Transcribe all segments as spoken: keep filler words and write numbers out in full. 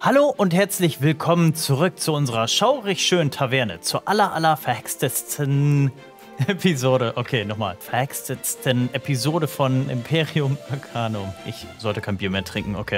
Hallo und herzlich willkommen zurück zu unserer schaurig schönen Taverne, zur aller aller verhextesten Episode, okay, nochmal, verhextesten Episode von Imperium Arcanum. Ich sollte kein Bier mehr trinken, okay.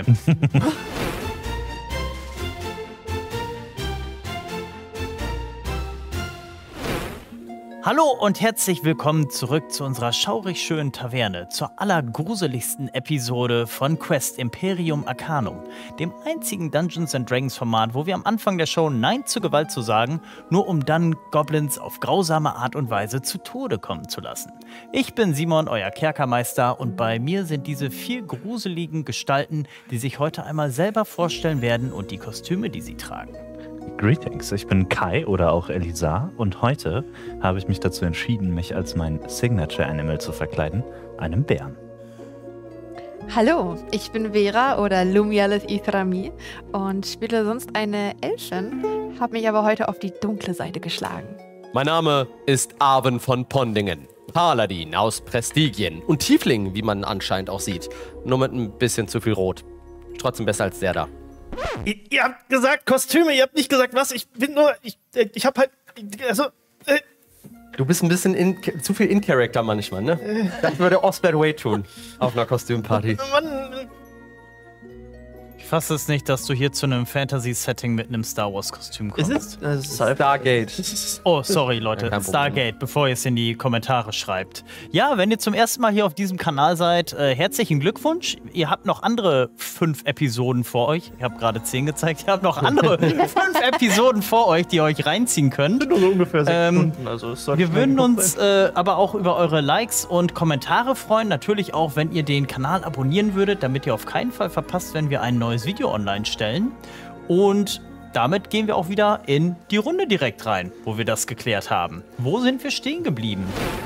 Hallo und herzlich willkommen zurück zu unserer schaurig schönen Taverne, zur allergruseligsten Episode von Quest Imperium Arcanum, dem einzigen Dungeons and Dragons Format, wo wir am Anfang der Show Nein zur Gewalt zu sagen, nur um dann Goblins auf grausame Art und Weise zu Tode kommen zu lassen. Ich bin Simon, euer Kerkermeister, und bei mir sind diese vier gruseligen Gestalten, die sich heute einmal selber vorstellen werden und die Kostüme, die sie tragen. Greetings, ich bin Kai oder auch Elisa und heute habe ich mich dazu entschieden, mich als mein Signature Animal zu verkleiden, einem Bären. Hallo, ich bin Vera oder Lumialis Ithrami und spiele sonst eine Elfin, habe mich aber heute auf die dunkle Seite geschlagen. Mein Name ist Arwen von Pondingen, Paladin aus Prestigien und Tiefling, wie man anscheinend auch sieht, nur mit ein bisschen zu viel Rot. Trotzdem besser als der da. Ihr, ihr habt gesagt Kostüme, ihr habt nicht gesagt was. Ich bin nur, ich, ich hab halt, also. Äh, du bist ein bisschen in, zu viel in Character manchmal, ne? Äh, das würde Osbert Way tun auf einer Kostümparty. Mann. Ich fasse es nicht, dass du hier zu einem Fantasy-Setting mit einem Star Wars-Kostüm kommst. Ist es? ist Stargate. Oh, sorry, Leute. Ja, Stargate, bevor ihr es in die Kommentare schreibt. Ja, wenn ihr zum ersten Mal hier auf diesem Kanal seid, äh, herzlichen Glückwunsch. Ihr habt noch andere fünf Episoden vor euch. Ich habe gerade zehn gezeigt. Ihr habt noch andere fünf Episoden vor euch, die ihr euch reinziehen könnt. Sind nur so ungefähr sechs Ähm, Stunden. Also es sollte Wir schnell würden genug uns sein. äh, aber auch über eure Likes und Kommentare freuen. Natürlich auch, wenn ihr den Kanal abonnieren würdet, damit ihr auf keinen Fall verpasst, wenn wir ein neues Video online stellen. Und damit gehen wir auch wieder in die Runde direkt rein, wo wir das geklärt haben. Wo sind wir stehen geblieben?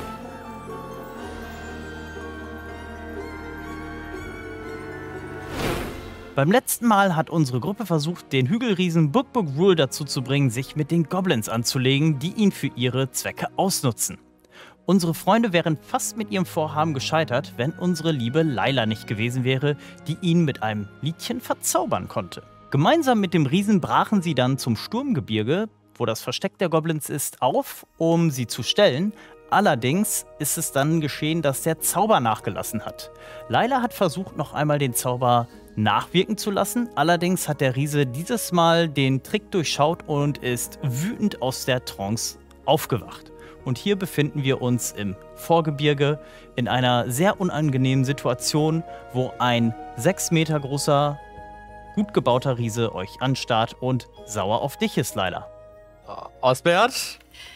Beim letzten Mal hat unsere Gruppe versucht, den Hügelriesen Book Book Rule dazu zu bringen, sich mit den Goblins anzulegen, die ihn für ihre Zwecke ausnutzen. Unsere Freunde wären fast mit ihrem Vorhaben gescheitert, wenn unsere liebe Laila nicht gewesen wäre, die ihn mit einem Liedchen verzaubern konnte. Gemeinsam mit dem Riesen brachen sie dann zum Sturmgebirge, wo das Versteck der Goblins ist, auf, um sie zu stellen. Allerdings ist es dann geschehen, dass der Zauber nachgelassen hat. Laila hat versucht, noch einmal den Zauber nachwirken zu lassen. Allerdings hat der Riese dieses Mal den Trick durchschaut und ist wütend aus der Trance aufgewacht. Und hier befinden wir uns im Vorgebirge in einer sehr unangenehmen Situation, wo ein sechs Meter großer, gut gebauter Riese euch anstarrt und sauer auf dich ist, Laila. Osbert?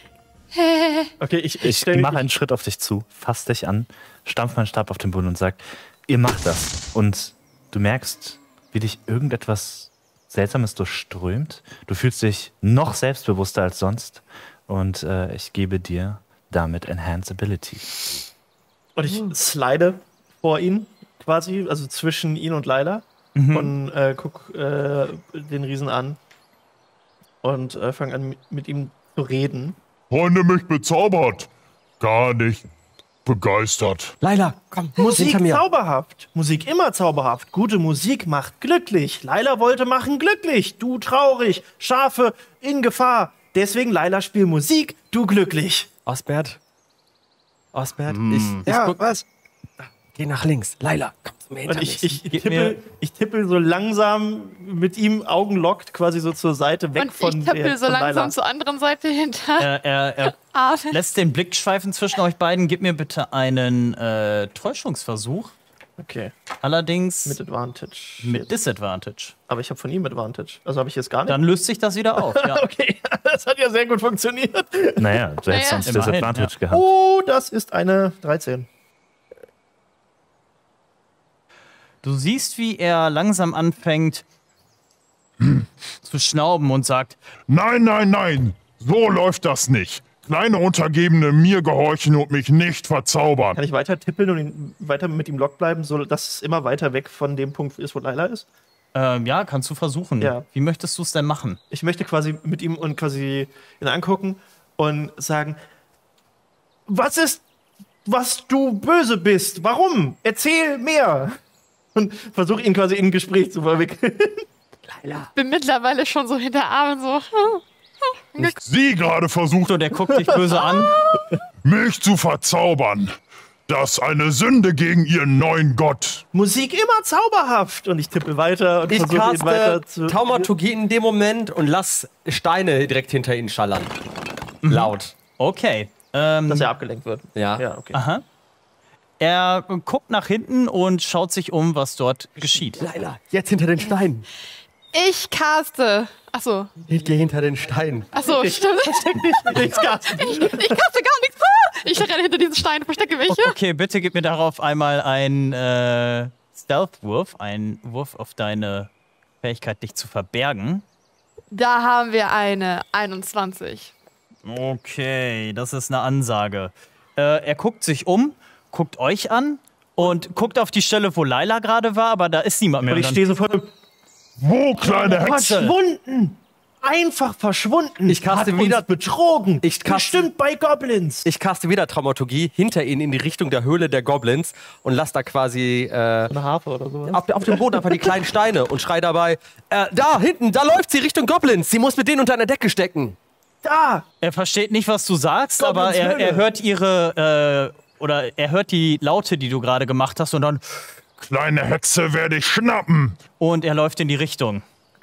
Okay, ich, ich, Ich stell- mache einen Schritt auf dich zu, fass dich an, stampf meinen Stab auf den Boden und sag, ihr macht das. Und du merkst, wie dich irgendetwas Seltsames durchströmt. Du fühlst dich noch selbstbewusster als sonst. Und äh, ich gebe dir damit Enhance Ability. Und ich slide vor ihn, quasi, also zwischen ihn und Laila. Mhm. Und äh, guck äh, den Riesen an. Und äh, fange an, mit, mit ihm zu reden. Freunde, mich bezaubert. Gar nicht begeistert. Laila, komm, Musik hinter mir. zauberhaft. Musik immer zauberhaft. Gute Musik macht glücklich. Laila wollte machen glücklich. Du traurig. Schafe in Gefahr. Deswegen, Laila, spiel Musik. Du glücklich. Osbert? Osbert? Mm. Ich, ich Ja, guck, was? geh nach links. Laila, komm zu mir hinter Und ich, mich. ich, Gib tippel, ich tippel so langsam mit ihm Augen lockt quasi so zur Seite weg Und von ich tappel der, so von langsam Laila. zur anderen Seite hinter. Er, er, er Arwen. lässt den Blick schweifen zwischen euch beiden. Gib mir bitte einen äh, Täuschungsversuch. Okay, Allerdings mit Advantage. mit Disadvantage. Aber ich habe von ihm Advantage. Also habe ich jetzt gar nicht. Dann löst sich das wieder auf. Ja. Okay, das hat ja sehr gut funktioniert. Naja, du hättest Naja. sonst Immerhin, Disadvantage ja. gehabt. Oh, das ist eine dreizehn. Du siehst, wie er langsam anfängt zu schnauben und sagt, Nein, nein, nein. So läuft das nicht. Kleine Untergebene mir gehorchen und mich nicht verzaubern. Kann ich weiter tippeln und ihn, weiter mit ihm lock bleiben, so dass es immer weiter weg von dem Punkt ist, wo Laila ist? ähm, ja, kannst du versuchen. Ja. Wie möchtest du es denn machen? Ich möchte quasi mit ihm und quasi ihn angucken und sagen, was ist, was du böse bist? Warum? Erzähl mehr. Und versuche ihn quasi in ein Gespräch zu verwickeln. Ich bin mittlerweile schon so hinter Armen so. Sie gerade versucht, Und der guckt dich böse an. mich zu verzaubern. Das ist eine Sünde gegen ihren neuen Gott. Musik immer zauberhaft. Und ich tippe weiter und Ich versuche ihn weiter caste zu... Taumaturgie in dem Moment und lass Steine direkt hinter ihnen schallern. Laut. Okay. Ähm, Dass er abgelenkt wird. Ja. Ja, okay. aha. Er guckt nach hinten und schaut sich um, was dort geschieht. Laila, jetzt hinter den Steinen. Ich caste. Achso. Ich gehe hinter den Steinen. Achso, stimmt. Nichts gar nicht. Ich, ich caste gar nichts. Ah! Ich renne hinter diesen Steinen, verstecke mich. Okay, bitte gib mir darauf einmal einen äh, Stealth-Wurf, einen Wurf auf deine Fähigkeit, dich zu verbergen. Da haben wir eine einundzwanzig. Okay, das ist eine Ansage. Äh, er guckt sich um, guckt euch an und guckt auf die Stelle, wo Laila gerade war, aber da ist niemand mehr. Und ich Und stehe so vor dem... Wo, kleine Hexe? Verschwunden! Einfach verschwunden! Ich caste Hat wieder- uns betrogen! Ich caste- Bestimmt bei Goblins! Ich caste wieder Traumaturgie hinter ihnen in die Richtung der Höhle der Goblins und lass da quasi äh, Eine Harfe oder so. auf, auf dem Boden einfach die kleinen Steine und schrei dabei: äh, Da, hinten, da läuft sie Richtung Goblins. Sie muss mit denen unter einer Decke stecken. Da! er versteht nicht, was du sagst, Goblins aber er, er Höhle. hört ihre, äh, oder er hört die Laute, die du gerade gemacht hast und dann, Kleine Hexe werde ich schnappen. und er läuft in die Richtung.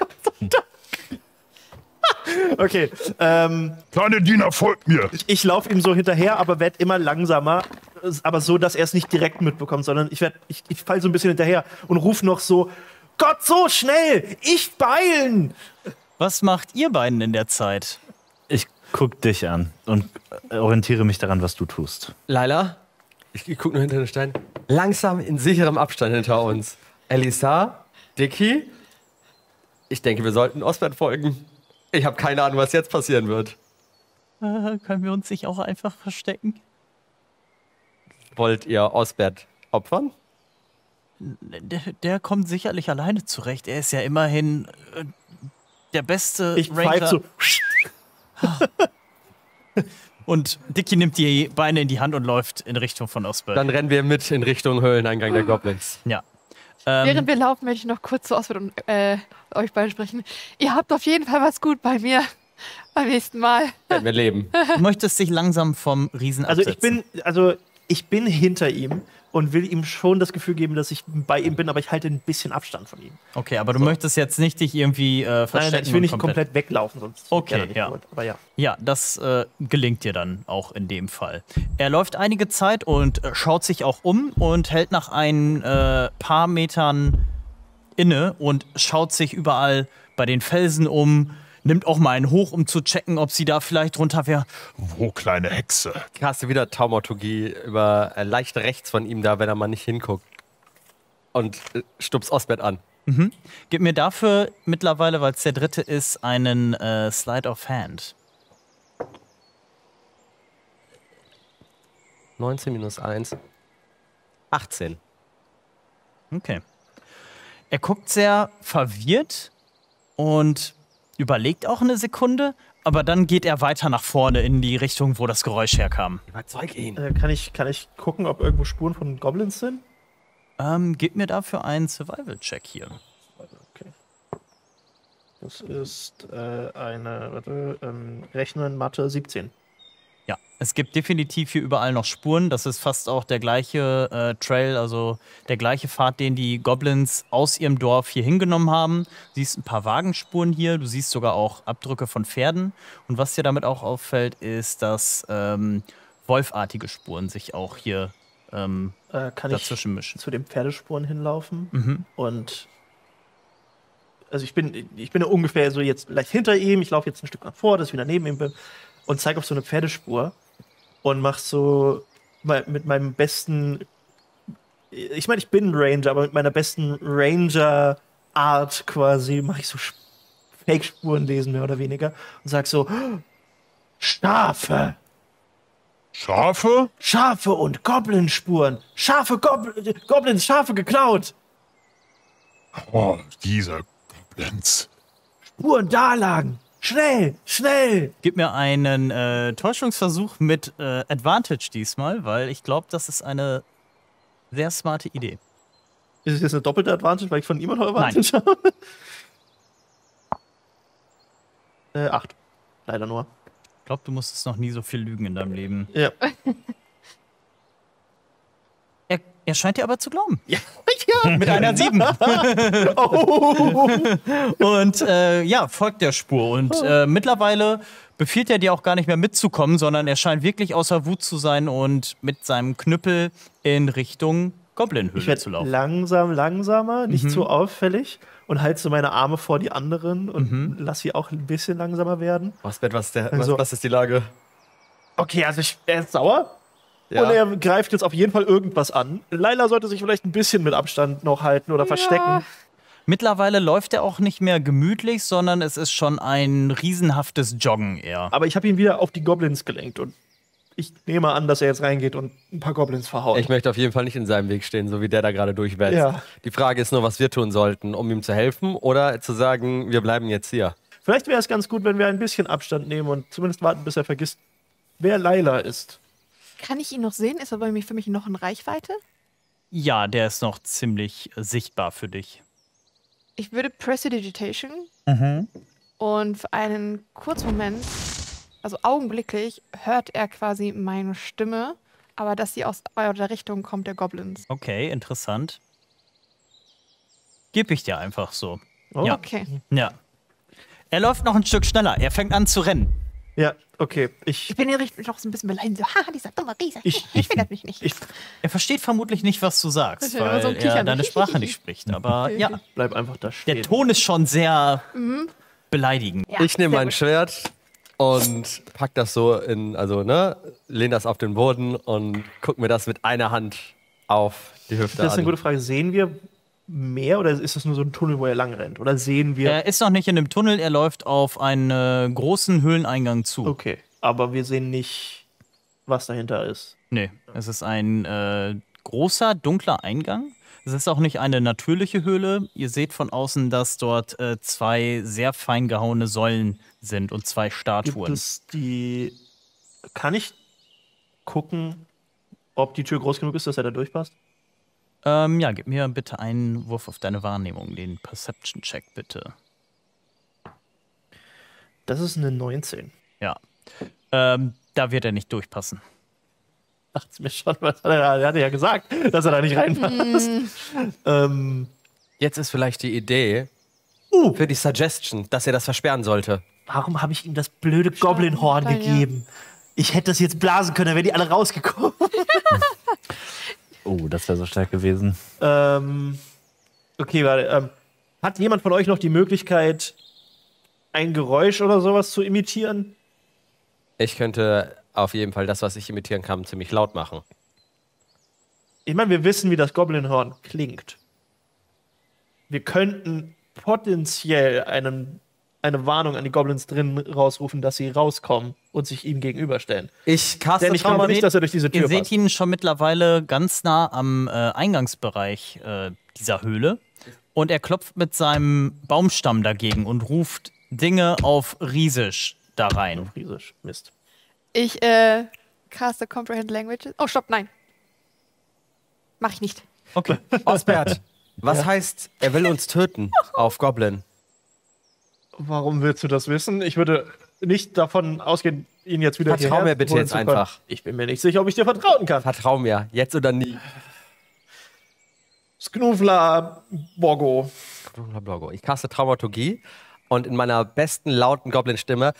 Okay, ähm, Kleine Diener, folgt mir. ich laufe ihm so hinterher, aber werde immer langsamer. Aber so, dass er es nicht direkt mitbekommt, sondern ich, werd- ich, ich fall so ein bisschen hinterher und rufe noch so: Gott, so schnell! Ich beilen! Was macht ihr beiden in der Zeit? Ich guck dich an und orientiere mich daran, was du tust. Laila, ich, ich guck nur hinter den Steinen. Langsam in sicherem Abstand hinter uns. Elisa, Dicky, ich denke, wir sollten Osbert folgen. Ich habe keine Ahnung, was jetzt passieren wird. Äh, können wir uns nicht auch einfach verstecken? Wollt ihr Osbert opfern? Der, der kommt sicherlich alleine zurecht. Er ist ja immerhin äh, der beste Ich Ranger. pfeife so. Und Dicky nimmt die Beine in die Hand und läuft in Richtung von Osbert. Dann rennen wir mit in Richtung Höhleneingang der Goblins. Ja. Ähm, Während wir laufen, möchte ich noch kurz zu Oswald und äh, euch beiden sprechen. Ihr habt auf jeden Fall was gut bei mir. Beim nächsten Mal. Werden wir leben. du möchtest dich langsam vom Riesen Also ich absetzen. bin, also ich bin hinter ihm und will ihm schon das Gefühl geben, dass ich bei ihm bin, aber ich halte ein bisschen Abstand von ihm. Okay, aber du möchtest jetzt nicht dich irgendwie äh, verstecken. Nein, nein, ich will und nicht komplett, weglaufen, sonst Okay, wäre das nicht ja. gut. Aber ja. Ja, das äh, gelingt dir dann auch in dem Fall. Er läuft einige Zeit und äh, schaut sich auch um und hält nach ein äh, paar Metern inne und schaut sich überall bei den Felsen um, nimmt auch mal einen hoch, um zu checken, ob sie da vielleicht drunter wäre. Wo, kleine Hexe? Hast du wieder Taumaturgie über äh, leicht rechts von ihm da, wenn er mal nicht hinguckt. Und äh, stupst Osbert an. Gib mir dafür mittlerweile, weil es der dritte ist, einen äh, Slide of Hand. neunzehn minus eins. achtzehn. Okay. Er guckt sehr verwirrt und überlegt auch eine Sekunde, aber dann geht er weiter nach vorne in die Richtung, wo das Geräusch herkam. Überzeug ihn. Äh, kann, ich, kann ich gucken, ob irgendwo Spuren von Goblins sind? Ähm, gib mir dafür einen Survival-Check hier. Okay. Das ist äh, eine, warte, ähm, Rechnen, Mathe, siebzehn. Ja, es gibt definitiv hier überall noch Spuren. Das ist fast auch der gleiche äh, Trail, also der gleiche Pfad, den die Goblins aus ihrem Dorf hier hingenommen haben. Du siehst ein paar Wagenspuren hier, du siehst sogar auch Abdrücke von Pferden. Und was dir damit auch auffällt, ist, dass ähm, wolfartige Spuren sich auch hier ähm, Äh, kann ich dazwischen mischen. zu den Pferdespuren hinlaufen Mhm. und also ich bin, ich bin ja ungefähr so jetzt leicht hinter ihm, ich laufe jetzt ein Stück nach vor, dass ich wieder neben ihm bin und zeige auf so eine Pferdespur und mach so mal mit meinem besten, ich meine, ich bin ein Ranger, aber mit meiner besten Ranger-Art quasi mache ich so Sch- Fake-Spuren lesen, mehr oder weniger, und sag so: Schafe! Schafe? Schafe und Goblinspuren! Schafe, Gobl Goblins, Schafe geklaut! Oh, diese Goblins. Spuren da lagen! Schnell, schnell! Gib mir einen äh, Täuschungsversuch mit äh, Advantage diesmal, weil ich glaube, das ist eine sehr smarte Idee. Ist es jetzt eine doppelte Advantage, weil ich von ihm noch Advantage habe? Äh, acht. Leider nur. Ich glaube, du musstest noch nie so viel lügen in deinem Leben. Ja. Er, er scheint dir aber zu glauben. Ja. ja. Mit einer sieben. Oh. Und äh, ja, folgt der Spur. Und äh, mittlerweile befiehlt er dir auch gar nicht mehr mitzukommen, sondern er scheint wirklich außer Wut zu sein und mit seinem Knüppel in Richtung Ich Goblin-Höhle zu werde laufen. langsam, langsamer, nicht Mhm. zu auffällig und halte so meine Arme vor die anderen und Mhm. lass sie auch ein bisschen langsamer werden. Osbert, was, ist der, Also- was, was ist die Lage? Okay, also ich, er ist sauer Ja. und er greift jetzt auf jeden Fall irgendwas an. Laila sollte sich vielleicht ein bisschen mit Abstand noch halten oder verstecken. Mittlerweile läuft er auch nicht mehr gemütlich, sondern es ist schon ein riesenhaftes Joggen eher. Aber ich habe ihn wieder auf die Goblins gelenkt und ich nehme an, dass er jetzt reingeht und ein paar Goblins verhaut. Ich möchte auf jeden Fall nicht in seinem Weg stehen, so wie der da gerade durchwälzt. Ja. Die Frage ist nur, was wir tun sollten, um ihm zu helfen oder zu sagen, wir bleiben jetzt hier. Vielleicht wäre es ganz gut, wenn wir ein bisschen Abstand nehmen und zumindest warten, bis er vergisst, wer Laila ist. Kann ich ihn noch sehen? Ist er bei mir für mich noch in Reichweite? Ja, der ist noch ziemlich äh, sichtbar für dich. Ich würde Prestidigitation und für einen kurzen Moment, also augenblicklich, hört er quasi meine Stimme, aber dass sie aus der Richtung kommt der Goblins. Okay, interessant. Gib ich dir einfach so. Oh. Ja. Okay. Ja. Er läuft noch ein Stück schneller. Er fängt an zu rennen. Ja, okay. Ich, Ich bin hier richtig noch so ein bisschen beleidigt. So, haha, dieser dumme Riese. Ich- Ich triggert mich nicht. ich Er versteht vermutlich nicht, was du sagst, Das ist ja immer weil so ein er Kichern. deine Sprache nicht spricht. Aber ja, bleib einfach da stehen. der Ton ist schon sehr beleidigend. Ja, Ich nehme sehr mein gut. Schwert und pack das so in, also ne, lehne das auf den Boden und guck mir das mit einer Hand auf die Hüfte Das ist eine an. gute Frage. Sehen wir mehr oder ist das nur so ein Tunnel, wo er lang rennt? Oder sehen wir. Er ist noch nicht in dem Tunnel, er läuft auf einen äh, großen Höhleneingang zu. Okay, aber wir sehen nicht, was dahinter ist. Nee, es ist ein äh, großer, dunkler Eingang. Es ist auch nicht eine natürliche Höhle. Ihr seht von außen, dass dort äh, zwei sehr fein gehauene Säulen sind und zwei Gibt Statuen. es die. Kann ich gucken, ob die Tür groß genug ist, dass er da durchpasst? Ähm, ja, gib mir bitte einen Wurf auf deine Wahrnehmung, den Perception-Check bitte. Das ist eine neunzehn. Ja. Ähm, da wird er nicht durchpassen. Dachte mir schon, was hat er, er hatte ja gesagt, dass er da nicht reinpasst. ähm, Jetzt ist vielleicht die Idee uh, für die Suggestion, dass er das versperren sollte. warum habe ich ihm das blöde Goblin-Horn Stein, ja. gegeben? Ich hätte das jetzt blasen können, dann wären die alle rausgekommen. Oh, das wäre so stark gewesen. ähm, okay, warte. Ähm, hat jemand von euch noch die Möglichkeit, ein Geräusch oder sowas zu imitieren? Ich könnte auf jeden Fall das, was ich imitieren kann, ziemlich laut machen. Ich meine, wir wissen, wie das Goblin-Horn klingt. Wir könnten potenziell einen, eine Warnung an die Goblins drin rausrufen, dass sie rauskommen und sich ihm gegenüberstellen. Ich caste Denn ich glaube nicht, dass er durch diese Tür Ihr seht passt. ihn schon mittlerweile ganz nah am äh, Eingangsbereich äh, dieser Höhle. Und er klopft mit seinem Baumstamm dagegen und ruft Dinge auf Riesisch da rein. Friesisch. Mist. Ich äh, caste Comprehend Languages. Oh, stopp, nein. Mach ich nicht. Okay. Osbert, was heißt, er will uns töten auf Goblin? Warum willst du das wissen? Ich würde nicht davon ausgehen, ihn jetzt wieder Vertrau hierher mir bitte holen jetzt zu können. einfach. Ich bin mir nicht sicher, ob ich dir vertrauen kann. Vertrau mir, jetzt oder nie. Sknufla Borgo. Ich caste Traumaturgie und in meiner besten lauten Goblin-Stimme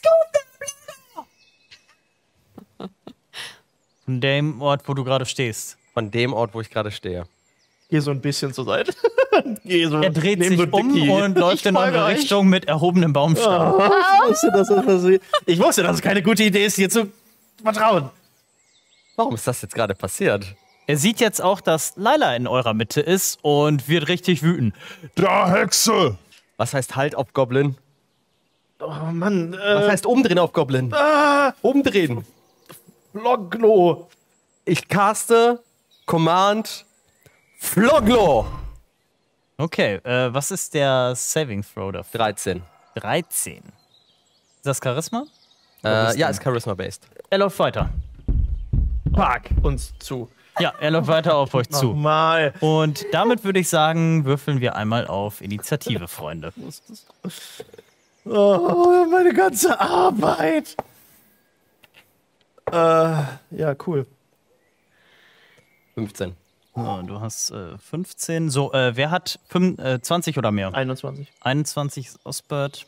Von dem Ort, wo du gerade stehst. von dem Ort, wo ich gerade stehe. Geh so ein bisschen zur Seite. Geh so, Er dreht neben sich so um Dicky. und läuft Ich in eure folge euch. Richtung mit erhobenem Baumstamm. Ich wusste, dass das passiert. Ich wusste, dass es keine gute Idee ist, dir zu vertrauen. Warum ist das jetzt gerade passiert? Er sieht jetzt auch, dass Laila in eurer Mitte ist und wird richtig wütend. Da, Hexe! Was heißt Halt auf Goblin? Oh Mann, Was äh, heißt Umdrehen auf Goblin? ah, Umdrehen. Floglo. Ich caste Command Floglo. Okay, äh, was ist der Saving Throw dafür? dreizehn. dreizehn. Ist das Charisma? Äh, ja, ist Charisma-based. Er läuft weiter. Pack uns zu. Ja, er läuft weiter auf euch zu. Mal. Und damit würde ich sagen, würfeln wir einmal auf Initiative, Freunde. Oh, Oh, meine ganze Arbeit. Äh, ja, cool. fünfzehn. So, du hast äh, fünfzehn. So, äh, wer hat fünf, äh, zwanzig oder mehr? einundzwanzig. einundzwanzig ist Osbert.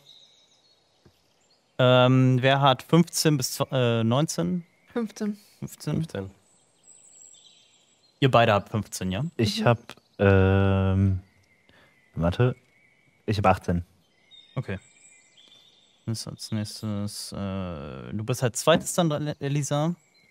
Ähm, wer hat fünfzehn bis äh, neunzehn? fünfzehn. fünfzehn? fünfzehn. Ihr beide habt fünfzehn, ja? Ich hab, ähm, warte, ich hab achtzehn. Okay. Das ist als nächstes. Äh, du bist halt zweites dann dran, Elisa.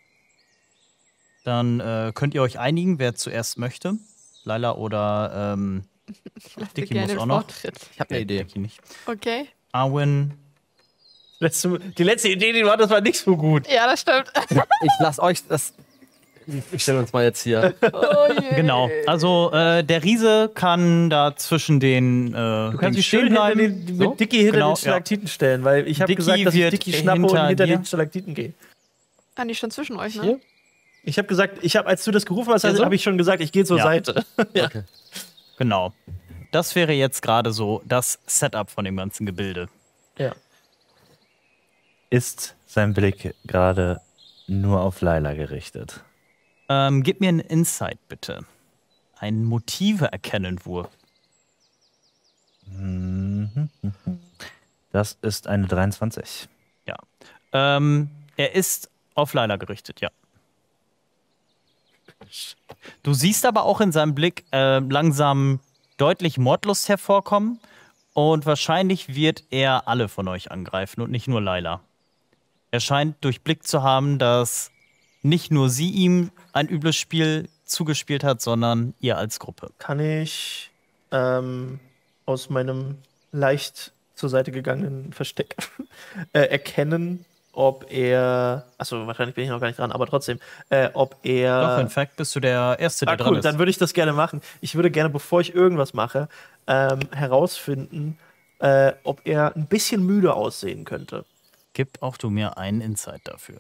Dann äh, könnt ihr euch einigen, wer zuerst möchte. Laila oder ähm, Dicky muss auch noch. Vortritt. Ich habe eine Idee. Dicky nicht. Okay. Arwen. Letzte, die letzte Idee, die du hattest, war nicht so gut. Ja, das stimmt. Ich lasse euch das. Wir stellen uns mal jetzt hier. Oh je. Genau. Also äh, der Riese kann da zwischen den. Äh, Du kannst dich stehen schön hinter bleiben. den, So. mit Dicky hinter Genau, den Stalaktiten stellen, weil ich habe Dicky gesagt, dass ich wird Dicky schnappe hinter und hinter dir. den Stalaktiten gehe. Ah, die schon zwischen euch, ne? Hier? Ich habe gesagt, ich habe, als du das gerufen hast, Ja, so? habe ich schon gesagt, ich gehe zur Ja. Seite. Ja. Okay. Genau. Das wäre jetzt gerade so das Setup von dem ganzen Gebilde. Ja. Ist sein Blick gerade nur auf Laila gerichtet? Ähm, gib mir einen Insight, bitte. Einen Motive-Erkennen-Wurf. Mhm. Das ist eine dreiundzwanzig. Ja. Ähm, er ist auf Laila gerichtet, ja. Du siehst aber auch in seinem Blick äh, langsam deutlich Mordlust hervorkommen und wahrscheinlich wird er alle von euch angreifen und nicht nur Laila. Er scheint durchblickt zu haben, dass nicht nur sie ihm ein übles Spiel zugespielt hat, sondern ihr als Gruppe. Kann ich ähm, aus meinem leicht zur Seite gegangenen Versteck äh, erkennen, ob er, achso, wahrscheinlich bin ich noch gar nicht dran, aber trotzdem, äh, ob er... Doch, in fact bist du der Erste, der Ah, dran cool, ist. dann würde ich das gerne machen. Ich würde gerne, bevor ich irgendwas mache, ähm, herausfinden, äh, ob er ein bisschen müde aussehen könnte. Gib auch du mir einen Insight dafür.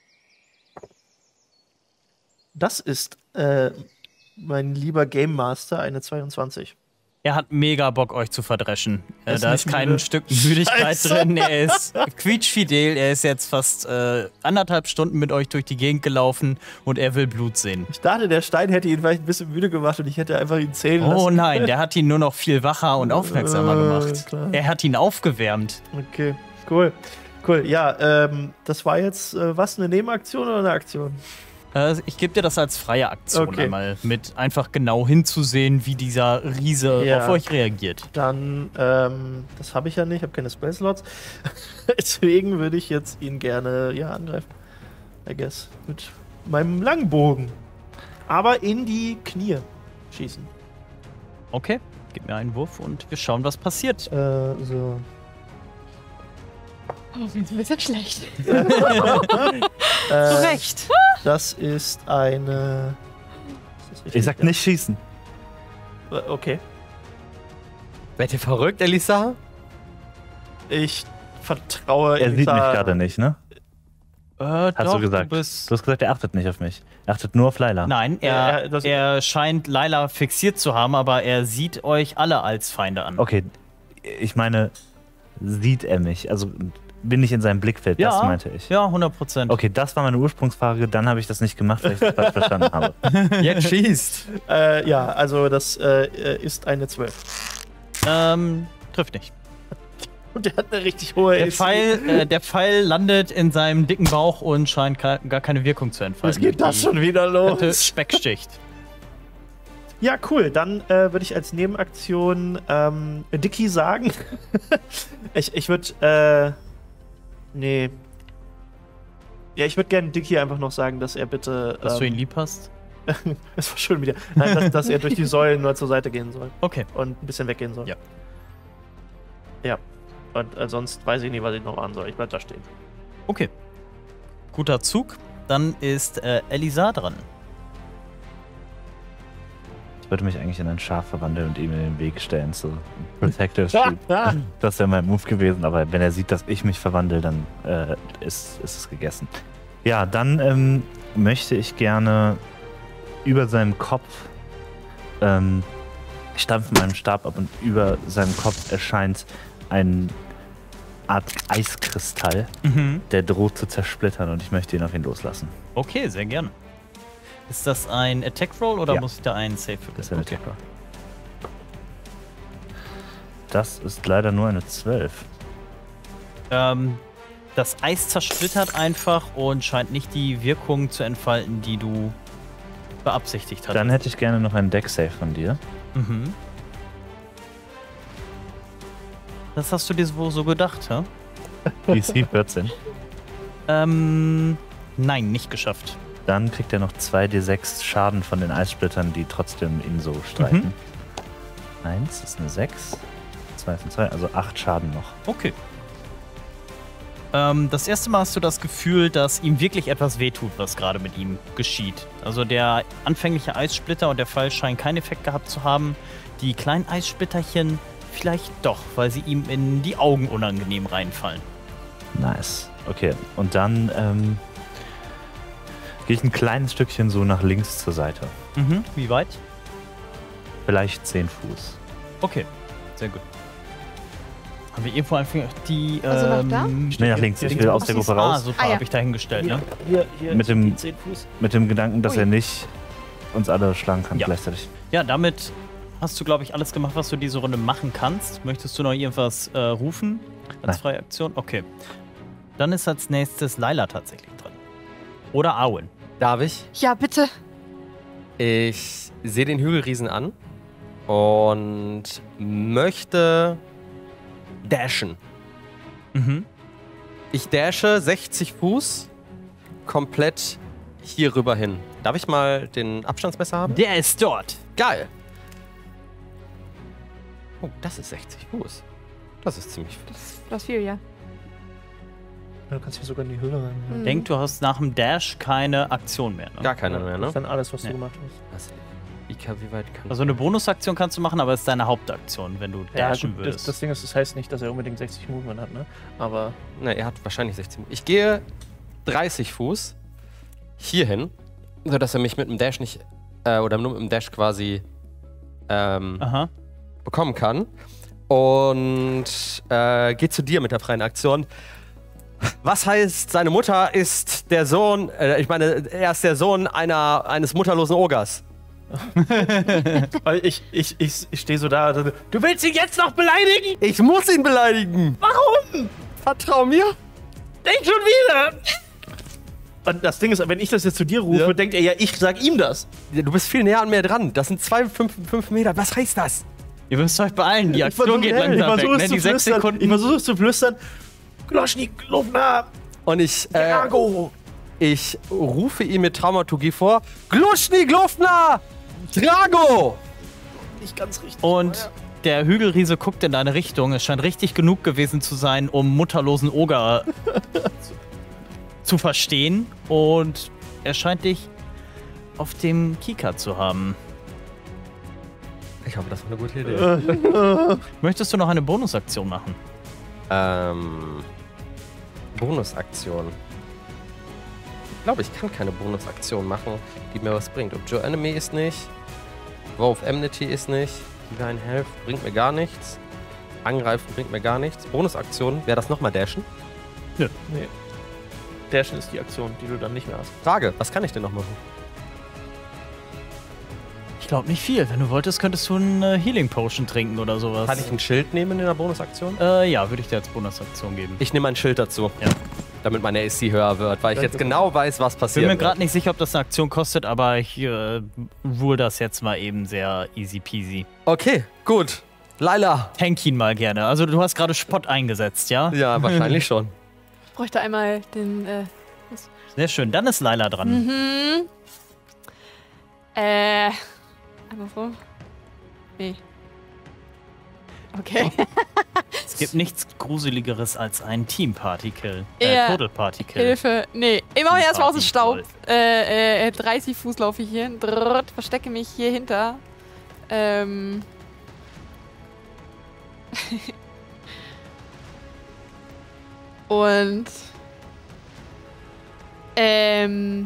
Das ist äh, mein lieber Game Master, eine zweiundzwanzig. Er hat mega Bock, euch zu verdreschen. Äh, ist da nicht ist kein müde. Stück Müdigkeit Scheiße. drin. Er ist quietschfidel. Er ist jetzt fast äh, anderthalb Stunden mit euch durch die Gegend gelaufen und er will Blut sehen. Ich dachte, der Stein hätte ihn vielleicht ein bisschen müde gemacht und ich hätte einfach ihn zählen lassen. Oh nein, der hat ihn nur noch viel wacher und aufmerksamer Äh, gemacht. klar. Er hat ihn aufgewärmt. Okay, cool. Cool, ja, ähm, das war jetzt äh, was, eine Nebenaktion oder eine Aktion? Äh, ich gebe dir das als freie Aktion Okay. einmal mit, einfach genau hinzusehen, wie dieser Riese Ja. auf euch reagiert. Dann, ähm, das habe ich ja nicht, ich habe keine Spell-Slots. Deswegen würde ich jetzt ihn gerne, ja, angreifen. I guess. Mit meinem Langbogen. Aber in die Knie schießen. Okay, gib mir einen Wurf und wir schauen, was passiert. Äh, so. Oh, mir ist ein bisschen schlecht. Äh, Zu Recht. Das ist eine. Ist das richtig? Ich sag nicht schießen. Äh, Okay. Seid ihr verrückt, Elisa? Ich vertraue Er sieht mich Elisa. gerade nicht, ne? Äh, Hast doch, du gesagt? Du bist Du hast gesagt, er achtet nicht auf mich. Er achtet nur auf Laila. Nein, Ja, er, ja, das- er scheint Laila fixiert zu haben, aber er sieht euch alle als Feinde an. Okay, ich meine, sieht er mich? Also bin ich in seinem Blickfeld? Das meinte ich. Ja, hundert Prozent. Okay, das war meine Ursprungsfrage, dann habe ich das nicht gemacht, weil ich es falsch verstanden habe. Jetzt schießt. Äh, ja, also das äh, ist eine zwölf. Ähm, trifft nicht. Und der hat eine richtig hohe Der A C. Pfeil, äh, der Pfeil landet in seinem dicken Bauch und scheint ka- gar keine Wirkung zu entfalten. Was geht das Die schon wieder fette los? Speckschicht. Ja, cool. Dann äh, würde ich als Nebenaktion ähm, Dicky sagen. ich ich würde, äh, nee. Ja, ich würde gerne Dicky einfach noch sagen, dass er bitte. Dass du ihn Ähm, lieb hast. das war schon wieder. Nein, dass, dass er durch die Säulen nur zur Seite gehen soll Okay. und ein bisschen weggehen soll. Ja. Ja. Und äh, sonst weiß ich nicht, was ich noch machen soll. Ich bleib da stehen. Okay. Guter Zug. Dann ist äh, Elisa dran. Ich würde mich eigentlich in ein Schaf verwandeln und ihm in den Weg stellen zu Protective Shield. Das wäre mein Move gewesen, aber wenn er sieht, dass ich mich verwandle, dann äh, ist, ist es gegessen. Ja, dann ähm, möchte ich gerne über seinem Kopf ähm, ich stampfe meinen Stab ab und über seinem Kopf erscheint ein Art Eiskristall, Mhm. der droht zu zersplittern und ich möchte ihn auf ihn loslassen. Okay, sehr gerne. Ist das ein Attack Roll oder Ja. muss ich da einen Save für? Das ist ein okay. Attack Roll. Das ist leider nur eine zwölf. Ähm, das Eis zersplittert einfach und scheint nicht die Wirkung zu entfalten, die du beabsichtigt hattest. Dann hätte ich gerne noch einen Deck-Save von dir. Mhm. Das hast du dir so so gedacht, hä? D C vierzehn. Ähm, nein, nicht geschafft. Dann kriegt er noch zwei D sechs Schaden von den Eissplittern, die trotzdem ihn so streifen. Mhm. Eins ist eine sechs. Zwei von zwei, also acht Schaden noch. Okay. Ähm, das erste Mal hast du das Gefühl, dass ihm wirklich etwas wehtut, was gerade mit ihm geschieht. Also der anfängliche Eissplitter und der Fall scheinen keinen Effekt gehabt zu haben. Die kleinen Eissplitterchen vielleicht doch, weil sie ihm in die Augen unangenehm reinfallen. Nice. Okay, und dann ähm, gehe ich ein kleines Stückchen so nach links zur Seite. Mhm. Wie weit? Vielleicht zehn Fuß. Okay, sehr gut. Haben wir irgendwo einfach die. Also nach da? ähm, Schnell nach links, ich will aus der Gruppe Ah, raus. super, Ah, ja. habe ich da hingestellt, ne? Hier, hier, Mit dem- die zehn Fuß. Mit dem Gedanken, dass Ui. er nicht uns alle schlagen kann Ja. gleichzeitig. Ja, damit hast du, glaube ich, alles gemacht, was du diese Runde machen kannst. Möchtest du noch irgendwas äh, rufen als Nein. freie Aktion? Okay. Dann ist als nächstes Laila tatsächlich dran. Oder Arwen. Darf ich? Ja, bitte. Ich sehe den Hügelriesen an und möchte dashen. Mhm. Ich dashe sechzig Fuß komplett hier rüber hin. Darf ich mal den Abstandsmesser haben? Der ist dort. Geil. Oh, das ist sechzig Fuß. Das ist ziemlich viel. Das viel, ja. Du kannst hier sogar in die Höhle rein. Mhm. Denk, du hast nach dem Dash keine Aktion mehr. Ne? Gar keine mehr, Das ne? ist dann alles, was Nee. du gemacht hast. Was, wie, kann- wie weit kann Also eine Bonusaktion kannst du machen, aber es ist deine Hauptaktion, wenn du Ja, dashen gut, das, würdest. das Ding ist, das heißt nicht, dass er unbedingt sechzig Movement hat, ne? Aber Na, er hat wahrscheinlich sechzehn. Ich gehe dreißig Fuß hier hin, sodass er mich mit dem Dash nicht, äh, oder nur mit dem Dash quasi ähm, Aha. bekommen kann. Und äh, geht zu dir mit der freien Aktion. Was heißt, seine Mutter ist der Sohn, äh, ich meine, er ist der Sohn einer, eines mutterlosen Ogers. weil ich, ich, ich, ich stehe so da, also, du willst ihn jetzt noch beleidigen? Ich muss ihn beleidigen. Warum? Vertrau mir. Denk schon wieder! Und das Ding ist, wenn ich das jetzt zu dir rufe, Ja. denkt er ja, ich sag ihm das. Du bist viel näher an mir dran. Das sind zwei, fünf, fünf Meter. Was heißt das? Ihr müsst euch beeilen, die Aktion geht ich langsam weg. versuche Ne? es Die zu sechs flüstern. Ich Sekunden. versuche es zu flüstern. Gloschny, Glufna, Und ich, äh, Drago. ich rufe ihm mit Dramaturgie vor. Gluschni Glufna! Drago! Nicht ganz richtig. Und der Hügelriese guckt in deine Richtung. Es scheint richtig genug gewesen zu sein, um mutterlosen Oger zu, zu verstehen. Und er scheint dich auf dem Kika zu haben. Ich hoffe, das war eine gute Idee. Möchtest du noch eine Bonusaktion machen? ähm. Bonusaktion. Ich glaube, ich kann keine Bonusaktion machen, die mir was bringt. Joe Enemy ist nicht. Wolf Enmity ist nicht. Divine Health bringt mir gar nichts. Angreifen bringt mir gar nichts. Bonusaktion, wäre das nochmal Dashen? Nee. Dashen ist die Aktion, die du dann nicht mehr hast. Frage, was kann ich denn noch machen? Ich glaube nicht viel. Wenn du wolltest, könntest du eine Healing Potion trinken oder sowas. Kann ich ein Schild nehmen in der Bonusaktion? Äh, ja, würde ich dir als Bonusaktion geben. Ich nehme ein Schild dazu. Ja. Damit meine A C höher wird, weil ich jetzt genau weiß, was Ich passiert. bin mir gerade nicht sicher, ob das eine Aktion kostet, aber ich äh, rule das jetzt mal eben sehr easy peasy. Okay, gut. Laila. Tank ihn mal gerne. Also du hast gerade Spott eingesetzt, ja? Ja, wahrscheinlich schon. Ich bräuchte einmal den, äh, Sehr schön. Dann ist Laila dran. mhm. Äh, andersrum? Nee. Okay. Es gibt nichts Gruseligeres als ein Team-Party-Kill. Äh, Ja. Total-Party-Kill. Hilfe. Nee, immer erstmal aus dem Party Staub. Wolf. Äh, äh, dreißig Fuß laufe ich hier. Drrrt, verstecke mich hier hinter. Ähm. Und. Ähm.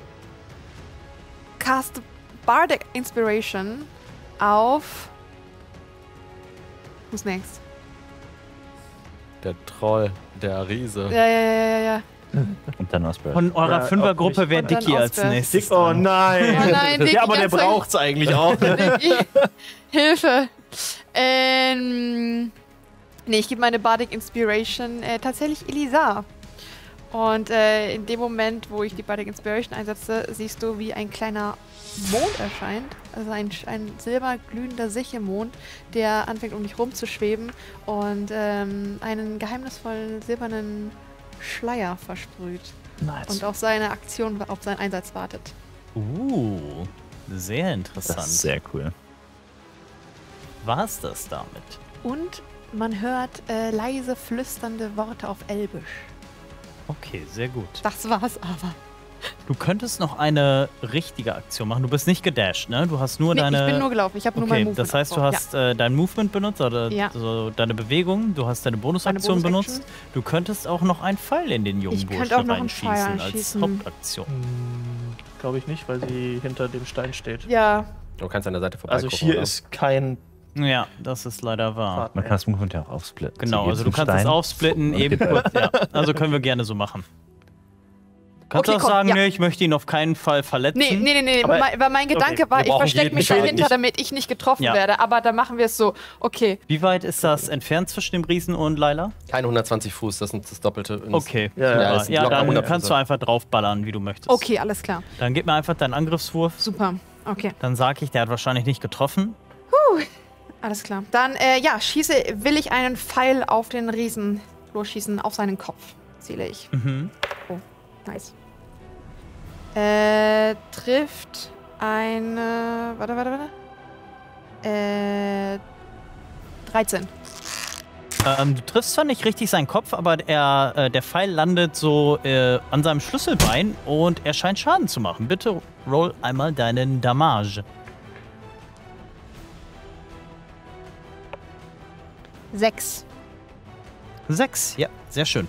Cast Bardic Inspiration auf. Who's next? Der Troll, der Riese. Ja, ja, ja, ja, ja. Und dann Osbert. Von eurer Ja, Fünfergruppe auch wäre nicht. Und Dicky dann als Osbert. nächstes. Dick, oh nein. Oh nein, Dick, ja, aber die der ganze Zeit- braucht's eigentlich auch. Dicky. Hilfe. Ähm, nee, ich gebe meine Bardic Inspiration äh, tatsächlich Elisa. Und äh, in dem Moment, wo ich die Bardic Inspiration einsetze, siehst du, wie ein kleiner Mond erscheint. Also ein, ein silberglühender Sichelmond, der anfängt, um dich rumzuschweben und ähm, einen geheimnisvollen silbernen Schleier versprüht. Nice. Und auf seine Aktion, auf seinen Einsatz wartet. Uh, sehr Das interessant. ist sehr cool. War's das damit? Und man hört äh, leise flüsternde Worte auf Elbisch. Okay, sehr gut. Das war's aber. Du könntest noch eine richtige Aktion machen. Du bist nicht gedasht, ne? Du hast nur Nee, deine... ich bin nur gelaufen. Ich habe nur mein Okay, Movement. das heißt, du aufgebaut. hast äh, dein Movement benutzt oder Ja. so deine Bewegung, du hast deine Bonusaktion Meine benutzt. Bonus-Action. Du könntest auch noch einen Pfeil in den jungen Ich Burschen könnte auch noch einen Pfeil reinschießen als einschießen. Hauptaktion. Glaube ich nicht, weil sie hinter dem Stein steht. Ja, Du kannst an der Seite vorbei Also gucken, hier oder? ist kein Ja, das ist leider wahr. Pfad Man mehr. kann das Movement ja auch aufsplitten. Genau, Sie geht also du zum kannst es Stein. aufsplitten, eben kurz, ja. Also können wir gerne so machen. Kannst Okay, du auch komm, sagen, ja. nee, ich möchte ihn auf keinen Fall verletzen. nee, nee, nee, nee. Aber- Weil weil mein Gedanke war, wir ich brauchen verstecke jeden mich Schaden dahinter, nicht. damit ich nicht getroffen Ja. werde. Aber dann machen wir es so. Okay, Wie weit ist das entfernt zwischen dem Riesen und Laila? Keine hundertzwanzig Fuß, das ist das Doppelte. ins- Okay. Ja, super. ja, das sind ja, locker dann hundert kannst du Prozent. einfach draufballern, wie du möchtest. okay, alles klar. Dann gib mir einfach deinen Angriffswurf. Super. Okay, Dann sag ich, der hat wahrscheinlich nicht getroffen. alles klar. Dann, äh, ja, schieße, will ich einen Pfeil auf den Riesen losschießen, auf seinen Kopf. Ziele ich. Mhm. Oh, nice. Äh, trifft eine. Warte, warte, warte. Äh. dreizehn. Ähm, du triffst zwar nicht richtig seinen Kopf, aber er, äh, der Pfeil landet so äh, an seinem Schlüsselbein und er scheint Schaden zu machen. Bitte roll einmal deinen Damage. Sechs. Sechs, ja, sehr schön.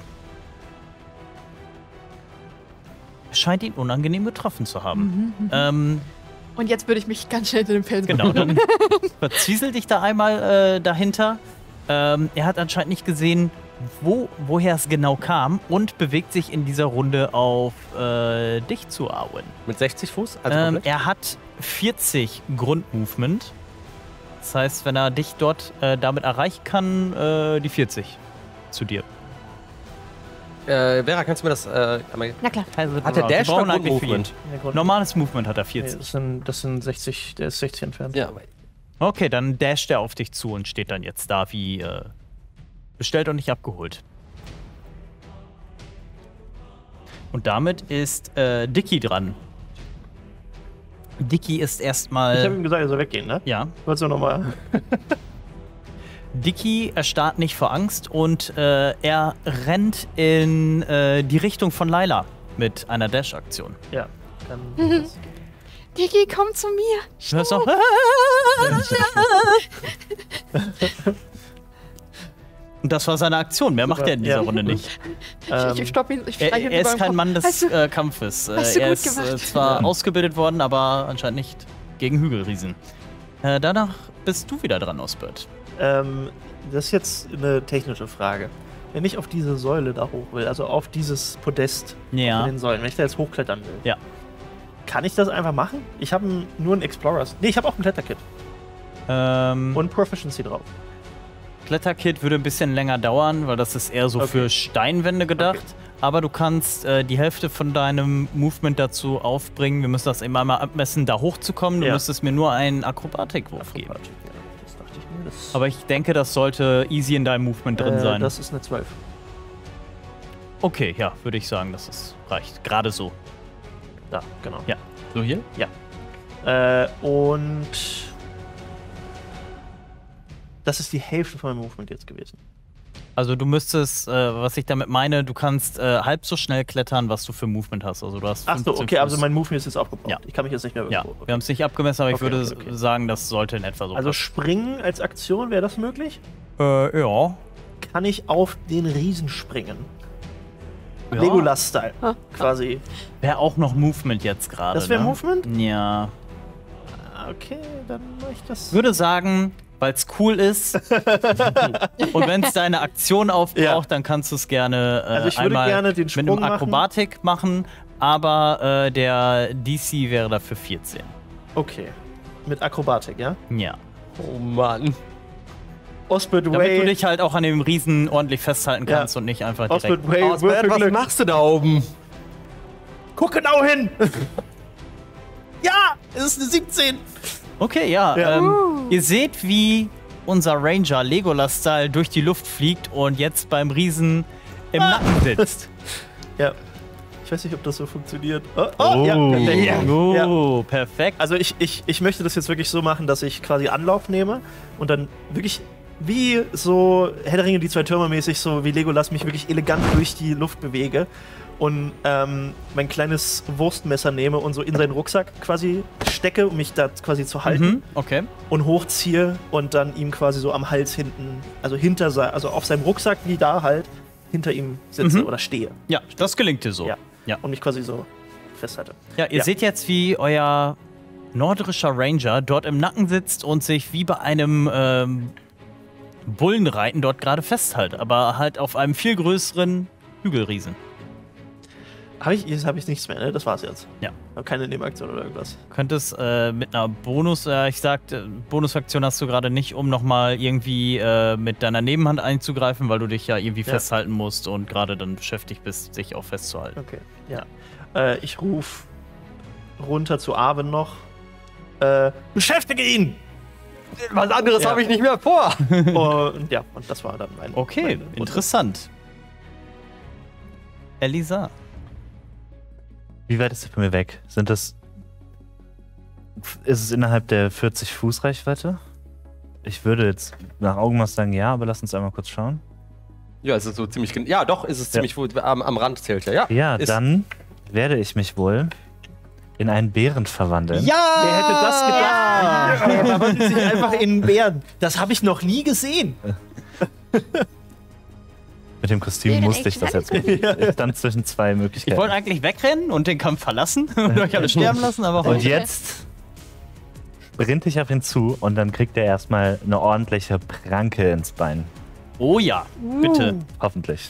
Er scheint ihn unangenehm getroffen zu haben. ähm, Und jetzt würde ich mich ganz schnell hinter dem Felsen genau, dann verzwiesel dich da einmal äh, dahinter. Ähm, er hat anscheinend nicht gesehen, wo, woher es genau kam und bewegt sich in dieser Runde auf äh, dich zu, Arwen. Mit sechzig Fuß? Also Ähm, komplett? er hat vierzig Grundmovement. Das heißt, wenn er dich dort äh, damit erreichen kann, äh, die vierzig zu dir. Äh, Vera, kannst du mir das äh, einmal... Na klar. Also, Hat der wir Dash brauchen oder eigentlich Movement? viel. Ja, Grund- Normales Movement hat er Nee, vierzig. das, sind, das sind sechzig, der ist sechzig entfernt. Ja, aber Okay, dann dasht er auf dich zu und steht dann jetzt da wie äh, bestellt und nicht abgeholt. Und damit ist äh, Dicky dran. Dicky ist Ich habe erstmal. ihm gesagt, er soll weggehen, ne? Ja. Wolltest du nochmal? Dicky erstarrt nicht vor Angst und äh, er rennt in äh, die Richtung von Laila mit einer Dash-Aktion. Ja. Dann Digi, komm zu mir. Du hörst auch. Und das war seine Aktion. Mehr macht er in dieser Ja. Runde nicht. Ich, Ähm, ich stopp ihn. Ich Er, streichel ihn er über ist den kein Kopf. Mann des Hast du- äh, Kampfes. Äh, hast du er gut ist äh, gemacht. zwar ausgebildet worden, aber anscheinend nicht gegen Hügelriesen. Äh, danach bist du wieder dran, Osbert. ähm, das ist jetzt eine technische Frage. Wenn ich auf diese Säule da hoch will, also auf dieses Podest Ja. von den Säulen, wenn ich da jetzt hochklettern will, Ja. kann ich das einfach machen? Ich habe nur ein Explorers. Nee, ich habe auch ein Kletterkit Ähm, und Proficiency drauf. Kletterkit würde ein bisschen länger dauern, weil das ist eher so Okay. für Steinwände gedacht. Aber du kannst äh, die Hälfte von deinem Movement dazu aufbringen. Wir müssen das eben einmal abmessen, da hochzukommen. Du Ja. müsstest mir nur einen Akrobatikwurf geben. Akrobatik, ja, das dachte ich mir. Das, Aber ich denke, das sollte easy in deinem Movement drin äh, sein. Das ist eine zwölf. Okay, ja, würde ich sagen, dass es reicht. Gerade so. Da, genau. Ja. So hier? Äh, und das ist die Hälfte von meinem Movement jetzt gewesen. Also du müsstest, äh, was ich damit meine, du kannst äh, halb so schnell klettern, was du für Movement hast. Also du hast Ach so, fünfzehn okay, also Fuß. mein Movement ist jetzt aufgebaut. Ja. Ich kann mich jetzt nicht mehr Ja, irgendwo. wir haben es nicht abgemessen, aber ich Okay, würde okay, okay. sagen, das sollte in etwa so Also passen. springen als Aktion, wäre das möglich? Äh, ja. Kann ich auf den Riesen springen? Ja. Legolas-Style, Ah. quasi. Wäre auch noch Movement jetzt gerade. Das wäre ne? Movement? Ja. Ah, Okay, dann mache ich das. Ich würde sagen, weil es cool ist. Und wenn es deine Aktion aufbraucht, Ja. dann kannst du es gerne, äh, Also ich würde einmal gerne den mit Sprung einem machen. Akrobatik machen, aber äh, der D C wäre dafür vierzehn. Okay. Mit Akrobatik, ja? Ja. Oh Mann. Osbert Damit du Way. dich halt auch an dem Riesen ordentlich festhalten Ja. kannst und nicht einfach direkt... Osbert Way, Osbert, was Würfelglück. machst du da oben? Guck genau hin! Ja! Es ist eine siebzehn! Okay, ja. Ja. Ähm, ihr seht, wie unser Ranger Legolas-Style durch die Luft fliegt und jetzt beim Riesen im Nacken sitzt. Ja. Ich weiß nicht, ob das so funktioniert. Oh, oh, ja, Oh. perfekt. Ja. Oh, perfekt. Also ich, ich, ich möchte das jetzt wirklich so machen, dass ich quasi Anlauf nehme und dann wirklich wie so Herr der Ringe, die zwei Türme mäßig, so wie Legolas mich wirklich elegant durch die Luft bewege und ähm, mein kleines Wurstmesser nehme und so in seinen Rucksack quasi stecke, um mich da quasi zu halten Mhm, okay. und hochziehe und dann ihm quasi so am Hals hinten, also hinter sein, also auf seinem Rucksack wie da halt, hinter ihm sitze Mhm. oder stehe Ja, das gelingt dir so. Ja. Ja, und mich quasi so festhalte. ja ihr Ja. seht jetzt, wie euer nordischer Ranger dort im Nacken sitzt und sich wie bei einem ähm, Bullenreiten dort gerade festhält, aber halt auf einem viel größeren Hügelriesen. Habe ich, jetzt habe ich nichts mehr, ne? Das war's jetzt. Ja. Hab keine Nebenaktion oder irgendwas. Könntest äh, mit einer Bonus, äh, ich sagte, Bonusaktion hast du gerade nicht, um nochmal irgendwie äh, mit deiner Nebenhand einzugreifen, weil du dich ja irgendwie Ja. festhalten musst und gerade dann beschäftigt bist, sich auch festzuhalten. Okay, ja. Äh, ich rufe runter zu Arwen noch. Äh, beschäftige ihn! Was anderes Ja. habe ich nicht mehr vor. Und ja, und das war dann mein. Okay, meine Runde. interessant. Elisa. Wie weit ist er von mir weg? Sind das. Ist es innerhalb der vierzig Fuß Reichweite? Ich würde jetzt nach Augenmaß sagen, ja, aber lass uns einmal kurz schauen. Ja, es ist so ziemlich. gen- Ja, doch, ist es Ja. ziemlich gut. Am, am Rand zählt ja. Ja, Ja, ist, dann werde ich mich wohl in einen Bären verwandeln. Ja! Wer hätte das gedacht? Er verwandelt sich einfach in einen Bären. Das habe ich noch nie gesehen. Mit dem Kostüm Bären musste ich echt das jetzt. Ich stand zwischen zwei Ich Möglichkeiten. wollte eigentlich wegrennen und den Kampf verlassen und euch alle sterben lassen, aber Und heute. jetzt sprinte ich auf ihn zu und dann kriegt er erstmal eine ordentliche Pranke ins Bein. Oh ja, bitte. Hoffentlich.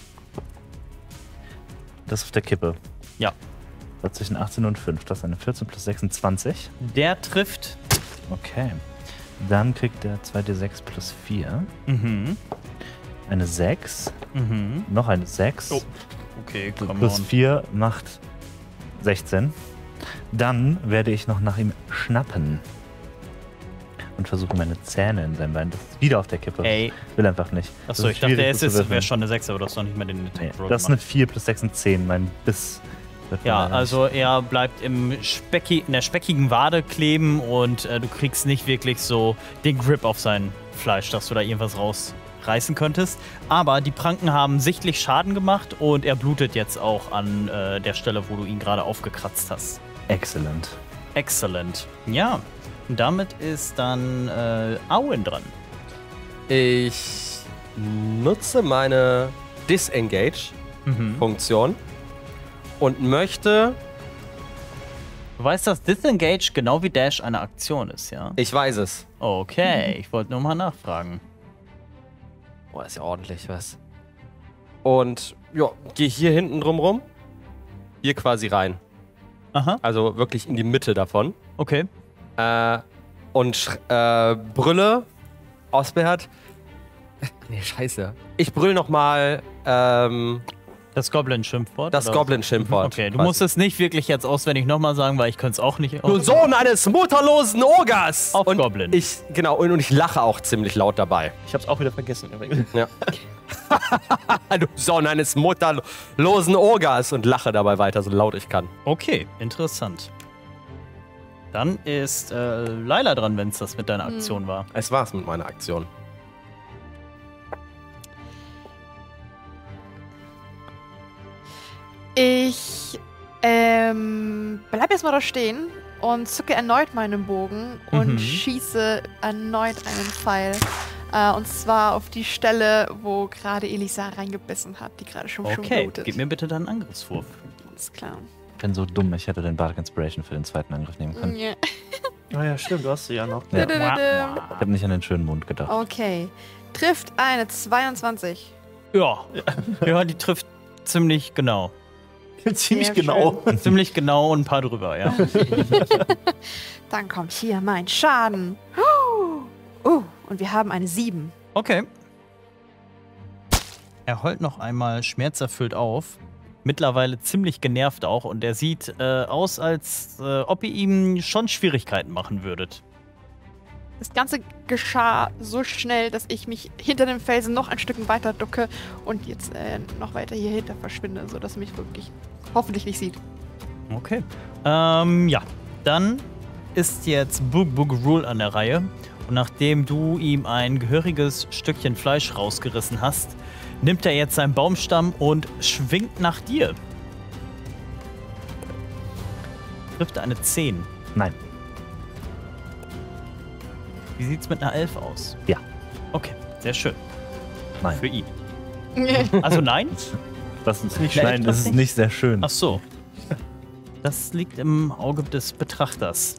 Das auf der Kippe. Ja. Das zwischen achtzehn und fünf. Das ist eine vierzehn plus sechsundzwanzig. Der trifft. Okay. Dann kriegt er zwei D sechs plus vier. Mhm. Eine sechs. Mhm. Noch eine sechs. Oh. Okay, come Plus on. vier macht sechzehn. Dann werde ich noch nach ihm schnappen. Und versuche meine Zähne in sein Bein. Das ist wieder auf der Kippe. Ey. Will einfach nicht. Das Achso, ist ich dachte, schwierig, es das zu ist, würfeln. wäre schon eine sechs, aber du hast noch nicht mal den Nee, Attack Roll das ist eine gemacht. vier plus sechs sind zehn. Mein Biss wird Ja, leider also er bleibt im Specki, in der speckigen Wade kleben und äh, du kriegst nicht wirklich so den Grip auf sein Fleisch, dass du da irgendwas rausreißen könntest. Aber die Pranken haben sichtlich Schaden gemacht und er blutet jetzt auch an äh, der Stelle, wo du ihn gerade aufgekratzt hast. nicht. Excellent. Excellent. Ja, und damit ist dann äh, Auen dran. Ich nutze meine Disengage-Funktion Mhm. und möchte. Du weißt, dass Disengage genau wie Dash eine Aktion ist, ja? Ich weiß es. Okay, ich wollte nur mal nachfragen. Boah, ist ja ordentlich was. Und ja, gehe hier hinten drum rum. Hier quasi rein. Aha, Also wirklich in die Mitte davon. okay. Äh, und sch- äh, brülle. Osbert. Nee, scheiße. Ich brüll nochmal ähm, Das Goblin-Schimpfwort? das oder? Goblin-Schimpfwort. Okay, du quasi. musst es nicht wirklich jetzt auswendig nochmal sagen, weil ich könnte es auch nicht. Du Sohn eines mutterlosen Ogers! Auf und Goblin. Ich, genau, und, und ich lache auch ziemlich laut dabei. Ich hab's auch wieder vergessen übrigens. Ja. Du Sohn eines mutterlosen Ogers und lache dabei weiter, so laut ich kann. Okay, interessant. Dann ist äh, Laila dran, wenn es das mit deiner Aktion war. Es war's mit meiner Aktion. Ich ähm, bleib erstmal da stehen und zücke erneut meinen Bogen und Mhm. schieße erneut einen Pfeil. Äh, und zwar auf die Stelle, wo gerade Elisa reingebissen hat, die gerade schon, schon Okay, blutet. gib mir bitte deinen Angriffswurf. Alles klar. Ich bin so dumm, ich hätte den Bardic Inspiration für den zweiten Angriff nehmen können. Ja. Ah ja, stimmt, du hast sie ja noch. Ja. Dü-dü-dü-dü. Ich habe nicht an den schönen Mond gedacht. Okay. Trifft eine zweiundzwanzig. Ja. Ja, die trifft ziemlich genau. Ziemlich Sehr genau. Ziemlich genau und ein paar drüber, ja. Dann kommt hier mein Schaden. Uh, und wir haben eine sieben. Okay. Er heult noch einmal schmerzerfüllt auf. Mittlerweile ziemlich genervt auch. Und er sieht äh, aus, als äh, ob ihr ihm schon Schwierigkeiten machen würdet. Das Ganze geschah so schnell, dass ich mich hinter dem Felsen noch ein Stück weiter ducke und jetzt äh, noch weiter hier hinter verschwinde, sodass er mich wirklich hoffentlich nicht sieht. Okay. Ähm, ja. Dann ist jetzt Book Book Rule an der Reihe. Und nachdem du ihm ein gehöriges Stückchen Fleisch rausgerissen hast, nimmt er jetzt seinen Baumstamm und schwingt nach dir. Trifft eine zehn. Nein. Wie sieht's mit einer elf aus? Ja. Okay, sehr schön. Nein. Für ihn. Also nein? Das ist nicht Nein, Nein, das ist nicht. nicht sehr schön. Ach so. Das liegt im Auge des Betrachters.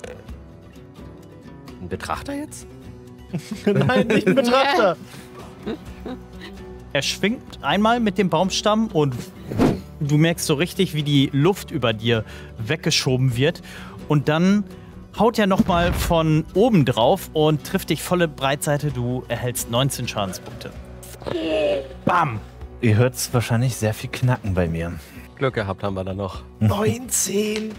Ein Betrachter jetzt? Nein, nicht ein Betrachter. Er schwingt einmal mit dem Baumstamm und du merkst so richtig, wie die Luft über dir weggeschoben wird. Und dann haut er nochmal von oben drauf und trifft dich volle Breitseite. Du erhältst neunzehn Schadenspunkte. Bam! Ihr hört es wahrscheinlich sehr viel knacken bei mir. Glück gehabt haben wir da noch. neunzehn.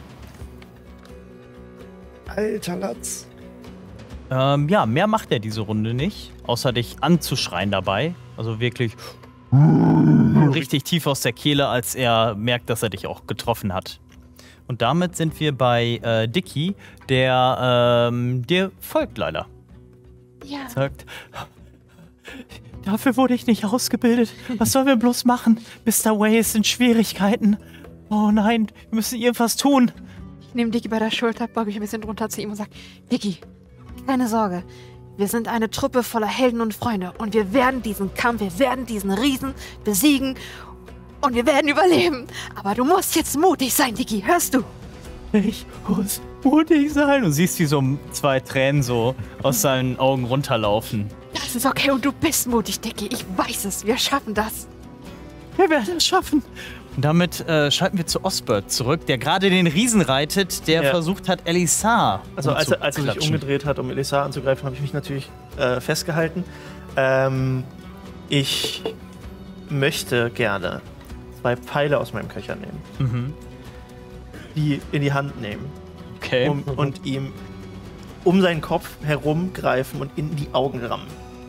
Alter Latz. Ähm, ja, mehr macht er diese Runde nicht, außer dich anzuschreien dabei. Also wirklich richtig tief aus der Kehle, als er merkt, dass er dich auch getroffen hat. Und damit sind wir bei äh, Dicky, der ähm, dir folgt leider. Ja. Sagt, dafür wurde ich nicht ausgebildet. Was sollen wir bloß machen? Mister Way ist in Schwierigkeiten. Oh nein, wir müssen irgendwas tun. Ich nehme Dicky bei der Schulter, beuge mich ein bisschen drunter zu ihm und sage, Dicky, keine Sorge. Wir sind eine Truppe voller Helden und Freunde und wir werden diesen Kampf, wir werden diesen Riesen besiegen und wir werden überleben. Aber du musst jetzt mutig sein, Dicky, hörst du? Ich muss mutig sein. Und siehst, wie so zwei Tränen so aus seinen Augen runterlaufen. Das ist okay und du bist mutig, Dicky. Ich weiß es, wir schaffen das. Wir werden es schaffen. Und damit äh, schalten wir zu Osbert zurück, der gerade den Riesen reitet, der Ja. versucht hat, Elisar Also als, er- als er sich umzuklatschen. umgedreht hat, um Elisar anzugreifen, habe ich mich natürlich äh, festgehalten. Ähm, ich möchte gerne zwei Pfeile aus meinem Köcher nehmen, Mhm. die in die Hand nehmen Okay. um, und ihm um seinen Kopf herum greifen und in die Augen rammen.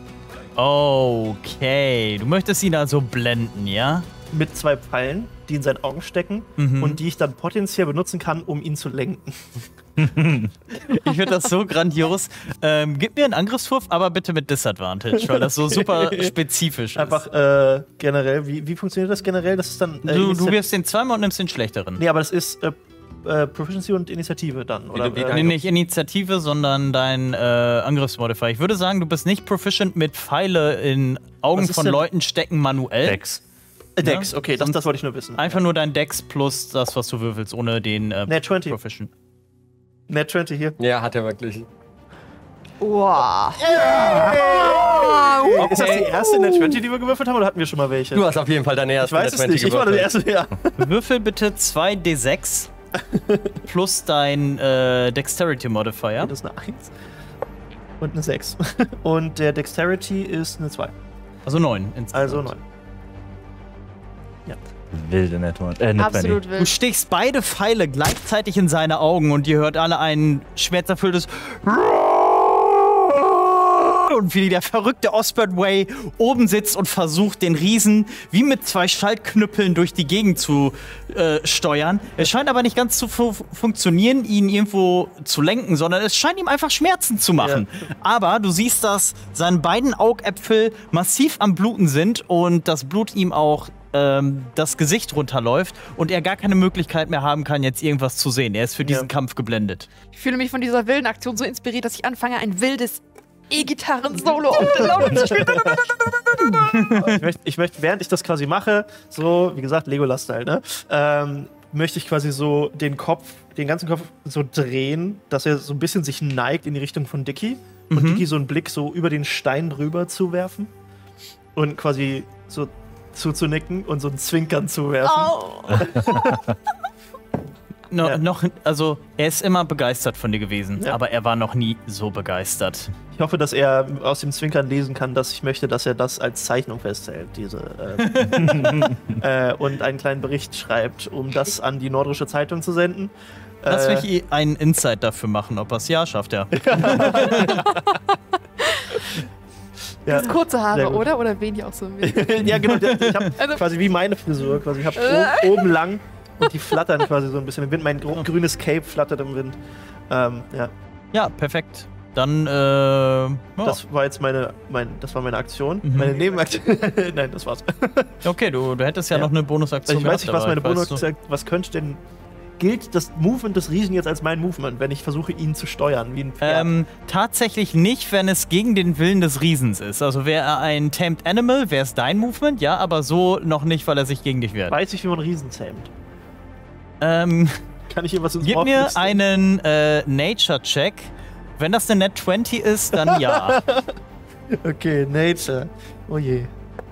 Okay. Du möchtest ihn also blenden, ja? Mit zwei Pfeilen, die in seinen Augen stecken Mhm. und die ich dann potenziell benutzen kann, um ihn zu lenken. Ich finde das so grandios. Ähm, gib mir einen Angriffswurf, aber bitte mit Disadvantage, weil das so super spezifisch ist. Einfach äh, generell, wie, wie funktioniert das generell? Das ist dann. Äh, Du, du Initiat- wirfst den zweimal und nimmst den schlechteren. Nee, aber das ist äh, äh, Proficiency und Initiative dann, oder? du- wie äh, dein- Nee, nicht Initiative, sondern dein äh, Angriffsmodifier. Ich würde sagen, du bist nicht proficient mit Pfeile in Augen Was ist von denn- Leuten stecken manuell. Dex. Äh, Dex, okay, das, Sonst- das wollte ich nur wissen. Einfach nur dein Dex plus das, was du würfelst, ohne den äh, Nat zwanzig. Proficient. Nat zwanzig hier. Ja, hat er wirklich. Wow. Ist das die erste Nat zwanzig, die wir gewürfelt haben, oder hatten wir schon mal welche? Du hast auf jeden Fall deine ich erste weiß es nicht, ich war der Erste, ja. Würfel bitte zwei D sechs plus dein äh, Dexterity Modifier. Das ist eine eins und eine sechs. Und der Dexterity ist eine zwei. Also neun insgesamt. Also neun. Wilde Network. Äh, Net Absolut Du wild. stichst beide Pfeile gleichzeitig in seine Augen und ihr hört alle ein schmerzerfülltes und wie der verrückte Osbert Way oben sitzt und versucht, den Riesen wie mit zwei Schaltknüppeln durch die Gegend zu äh, steuern. Es scheint aber nicht ganz zu fu funktionieren, ihn irgendwo zu lenken, sondern es scheint ihm einfach Schmerzen zu machen. Aber du siehst, dass seine beiden Augäpfel massiv am Bluten sind und das Blut ihm auch ähm, das Gesicht runterläuft und er gar keine Möglichkeit mehr haben kann, jetzt irgendwas zu sehen. Er ist für diesen Ja. Kampf geblendet. Ich fühle mich von dieser wilden Aktion so inspiriert, dass ich anfange, ein wildes E-Gitarren-Solo auf der Laune zu spielen. Ich möchte, ich möchte, während ich das quasi mache, so, wie gesagt, Legolas-Style, ne? Ähm, möchte ich quasi so den Kopf, den ganzen Kopf so drehen, dass er so ein bisschen sich neigt in die Richtung von Dicky. Und Mhm. Dicky so einen Blick so über den Stein drüber zu werfen. Und quasi so zuzunicken und so ein Zwinkern zu werfen. Au. No, Ja. Noch, also er ist immer begeistert von dir gewesen, Ja. aber er war noch nie so begeistert. Ich hoffe, dass er aus dem Zwinkern lesen kann, dass ich möchte, dass er das als Zeichnung festhält, diese äh, äh, und einen kleinen Bericht schreibt, um das an die Nordische Zeitung zu senden. Lass Äh, mich einen Insight dafür machen, ob er es ja schafft, ja. ja. Das kurze Sehr Haare, gut. oder? Oder wen die auch so mit? Ja, genau. der- Ich habe Also- quasi wie meine Frisur. Quasi. Ich habe Äh. oben lang und die flattern quasi so ein bisschen im Wind. Mein gro- grünes Cape flattert im Wind. Ähm, ja, Ja, perfekt. Dann, äh, ja. das war jetzt meine, mein, das war meine Aktion. Mhm. Meine Nebenaktion. Nein, das war's. okay, du, du hättest ja, Ja. noch eine Also Bonusaktion ich weiß nicht, was dabei, meine weißt Bonus du? was könnte denn. Gilt das Movement des Riesen jetzt als mein Movement, wenn ich versuche, ihn zu steuern, wie ein Pferd? Ähm, tatsächlich nicht, wenn es gegen den Willen des Riesens ist. Also wäre er ein Tamed Animal, wäre es dein Movement, ja, aber so noch nicht, weil er sich gegen dich wehrt. Weiß ich, wie man Riesen zähmt? Ähm, Kann ich ihm was ins gib Wort mir flüstern? einen äh, Nature-Check. Wenn das eine Net zwanzig ist, dann ja. Okay, Nature. Oh je.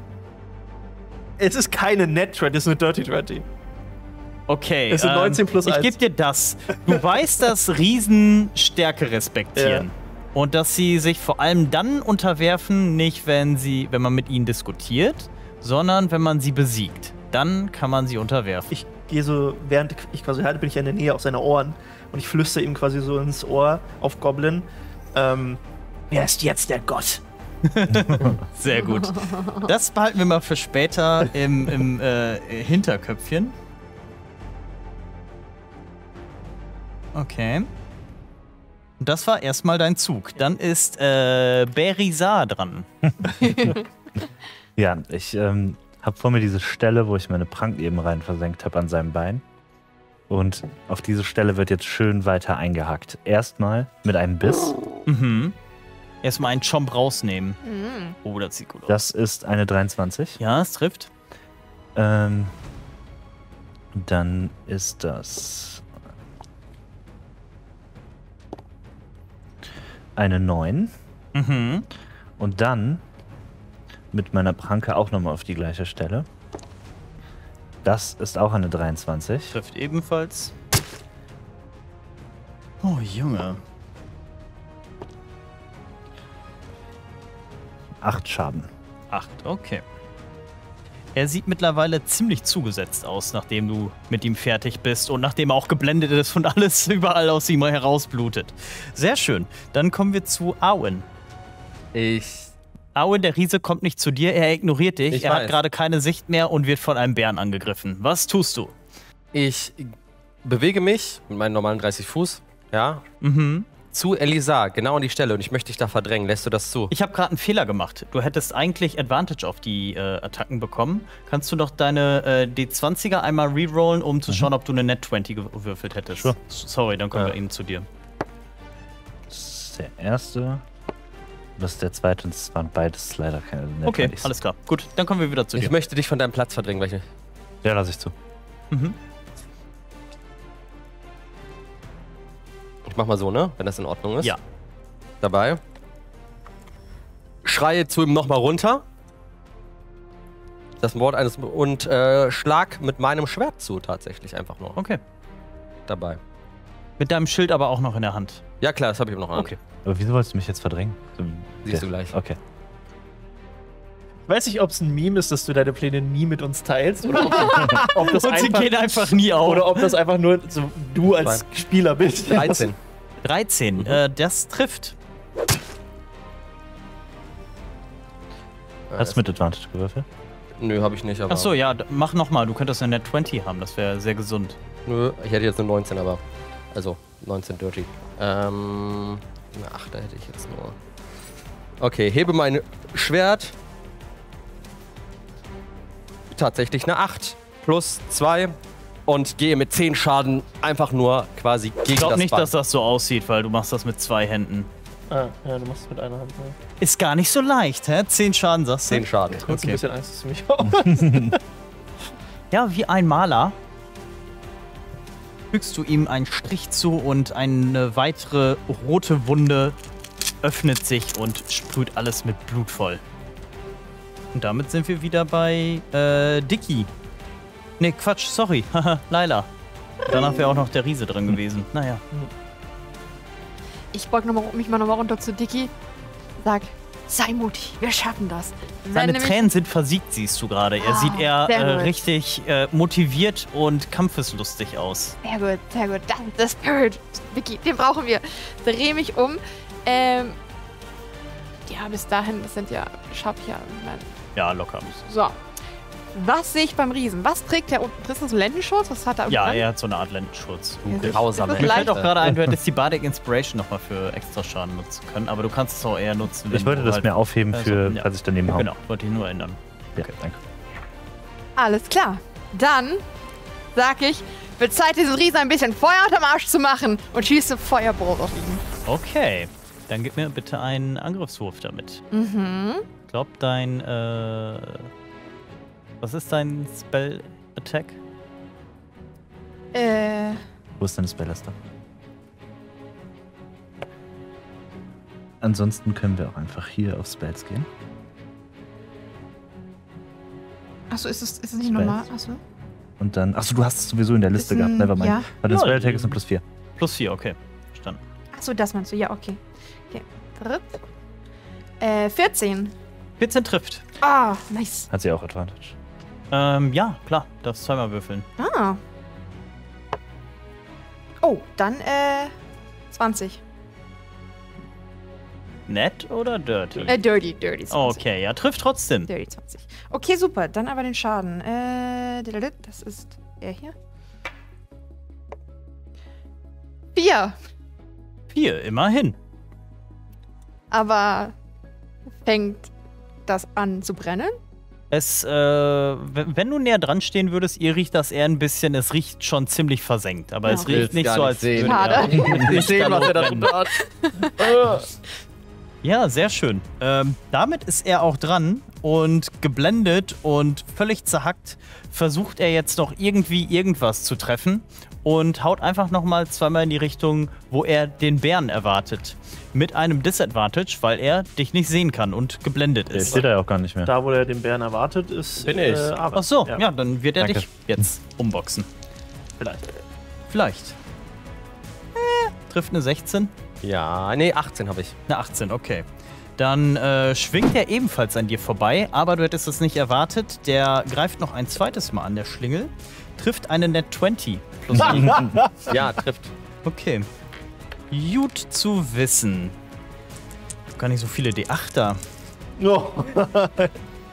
Es ist keine Net zwanzig, es ist eine Dirty zwanzig. Okay. Es sind neunzehn plus Ich eins. gebe dir das. Du weißt, dass Riesen Stärke respektieren. Ja. Und dass sie sich vor allem dann unterwerfen, nicht wenn sie, wenn man mit ihnen diskutiert, sondern wenn man sie besiegt. Dann kann man sie unterwerfen. Ich gehe so, während ich quasi halte, bin ich ja in der Nähe auf seine Ohren. Und ich flüstere ihm quasi so ins Ohr auf Goblin. Ähm, wer ist jetzt der Gott? Sehr gut. Das behalten wir mal für später im, im äh, Hinterköpfchen. Okay. Und das war erstmal dein Zug. Dann ist äh, Berizar dran. Ja, ich ähm, habe vor mir diese Stelle, wo ich meine Prank eben rein versenkt habe an seinem Bein. Und auf diese Stelle wird jetzt schön weiter eingehackt. Erstmal mit einem Biss. Mhm. Erstmal einen Chomp rausnehmen. Mhm. Oh, das sieht gut aus. Das ist eine dreiundzwanzig. Ja, es trifft. Ähm, dann ist das eine neun. Mhm. Und dann mit meiner Pranke auch nochmal auf die gleiche Stelle. Das ist auch eine dreiundzwanzig. Trifft ebenfalls. Oh, Junge. Acht Schaden. Acht, okay. Er sieht mittlerweile ziemlich zugesetzt aus, nachdem du mit ihm fertig bist und nachdem er auch geblendet ist und alles überall aus ihm herausblutet. Sehr schön. Dann kommen wir zu Arwen. Ich. Arwen, der Riese, kommt nicht zu dir, er ignoriert dich. Ich er hat weiß. gerade keine Sicht mehr und wird von einem Bären angegriffen. Was tust du? Ich bewege mich mit meinen normalen dreißig Fuß, ja, Mhm. zu Elisar, genau an die Stelle. Und ich möchte dich da verdrängen. Lässt du das zu? Ich habe gerade einen Fehler gemacht. Du hättest eigentlich Advantage auf die äh, Attacken bekommen. Kannst du doch deine äh, D zwanziger einmal rerollen, um zu schauen, ob du eine Net zwanzig gewürfelt hättest? Sure. Sorry, dann kommen Ja. wir eben zu dir. Das ist der erste. Das ist der zweite und es waren beides leider keine Net Okay, zwanzigs. alles klar. Gut, dann kommen wir wieder zu Ich dir. möchte dich von deinem Platz verdrängen. Weil ich, Ja, lasse ich zu. Mhm. ich mach mal so, ne? Wenn das in Ordnung ist. Ja. Dabei. Schreie zu ihm nochmal runter. Das Wort eines. Und äh, schlag mit meinem Schwert zu, tatsächlich einfach nur. Okay. Dabei. Mit deinem Schild aber auch noch in der Hand. Ja, klar, das habe ich noch an. Okay. Aber wieso wolltest du mich jetzt verdrängen? So, Siehst der- du gleich. Okay. Ich weiß nicht, ob es ein Meme ist, dass du deine Pläne nie mit uns teilst. Oder ob, ob das Und sie einfach, gehen einfach nie auf. oder ob das einfach nur so du als Spieler bist. dreizehn. dreizehn, äh, das trifft. Hast du mit Advantage gewürfelt? Nö, habe ich nicht, aber. Achso, ja, d- mach nochmal. Du könntest eine Net zwanzig haben, das wäre sehr gesund. Nö, ich hätte jetzt eine neunzehn, aber. Also, neunzehn Dirty. Ähm. Eine acht hätte ich jetzt nur. Okay, hebe mein Schwert. Tatsächlich eine acht. Plus zwei. Und gehe mit zehn Schaden einfach nur quasi gegen Ich glaube das nicht, Bein. dass das so aussieht, weil du machst das mit zwei Händen. Ah, ja, du machst es mit einer Hand. Ja. Ist gar nicht so leicht, hä? Zehn Schaden, sagst du? zehn Schaden. Kurz Okay. ein bisschen Angst, dass du mich auch. Ja, wie ein Maler. fügst du ihm einen Strich zu und eine weitere rote Wunde öffnet sich und sprüht alles mit Blut voll. Und damit sind wir wieder bei äh, Dicky. Ne, Quatsch, sorry. Haha, Laila. Danach wäre auch noch der Riese drin gewesen. Naja. Ich beug noch mal, mich mal nochmal runter zu Dicky. Sag, sei mutig, wir schaffen das. Wenn Seine nämlich- Tränen sind versiegt, siehst du gerade. Er Ah, sieht eher sehr äh, gut. richtig äh, motiviert und kampfeslustig aus. Sehr gut, sehr gut. Das ist der Spirit. Vicky, den brauchen wir. Dreh mich um. Ähm. Ja, bis dahin, das sind ja. Schaff ich ja. Mein, Ja, locker. so. Was sehe ich beim Riesen? Was trägt der unten? Ist das ein Lendenschutz? Was hat er unten Ja, dran? er hat so eine Art Lendenschutz. Grausame Ist Mir das fällt leicht? auch gerade ein, du hättest die Bardic Inspiration nochmal für extra Schaden nutzen können, aber du kannst es auch eher nutzen, wenn Ich wollte du das halt, mir aufheben, Also, für, ja. falls ich daneben hau. Genau, wollte ich nur ändern. Ja, danke. Alles klar. Dann sag ich, wird Zeit, diesen Riesen ein bisschen Feuer unterm Arsch zu machen und schieße Feuerbrot auf ihn. Okay, dann gib mir bitte einen Angriffswurf damit. Mhm. Ich glaube, dein, äh... Was ist dein Spell-Attack? Äh. Wo ist deine Spelllister? Ansonsten können wir auch einfach hier auf Spells gehen. Achso, ist es, ist es nicht Spells. normal? Achso. Und dann. Achso, du hast es sowieso in der Liste Ist gehabt. ein- Nevermind. ja. Weil der Ja, Spell-Attack ist ein plus vier. Plus vier, okay. Verstanden. Achso, das meinst du. Ja, okay. Okay. Dritt. Äh, vierzehn. vierzehn trifft. Ah, nice. Hat sie auch Advantage. Ähm, ja, klar. Darfst zweimal würfeln. Ah. Oh, dann, äh, zwanzig. Nett oder dirty? Äh, dirty, dirty zwanzig. Okay, ja, trifft trotzdem. Dirty zwanzig. Okay, super. Dann aber den Schaden. Äh, das ist er hier. Vier. Vier, immerhin. Aber fängt das an zu brennen? Es, äh, wenn wenn du näher dran stehen würdest, ihr riecht das eher ein bisschen, es riecht schon ziemlich versenkt. Aber Ja. es riecht Will's nicht gar so, nicht als sehen. würde er Schade. Ich sehe, was er da brennen. drunter hat. Ja, sehr schön. Ähm, damit ist er auch dran und geblendet und völlig zerhackt versucht er jetzt noch irgendwie irgendwas zu treffen und haut einfach nochmal zweimal in die Richtung, wo er den Bären erwartet. Mit einem Disadvantage, weil er dich nicht sehen kann und geblendet Ich ist. sehe da ja auch gar nicht mehr. Da, wo er den Bären erwartet, ist. Bin ich. Äh, Arbeit. Ach so, Ja, ja, dann wird er Danke. dich jetzt umboxen. vielleicht. Vielleicht. Äh, trifft eine sechzehn? Ja, nee, achtzehn habe ich. Eine achtzehn, okay. Dann äh, schwingt er ebenfalls an dir vorbei, aber du hättest es nicht erwartet. Der greift noch ein zweites Mal an der Schlingel, trifft eine Net zwanzig. Plus Ja, trifft. okay. Gut zu wissen. Gar nicht so viele D acht da. Oh. Äh,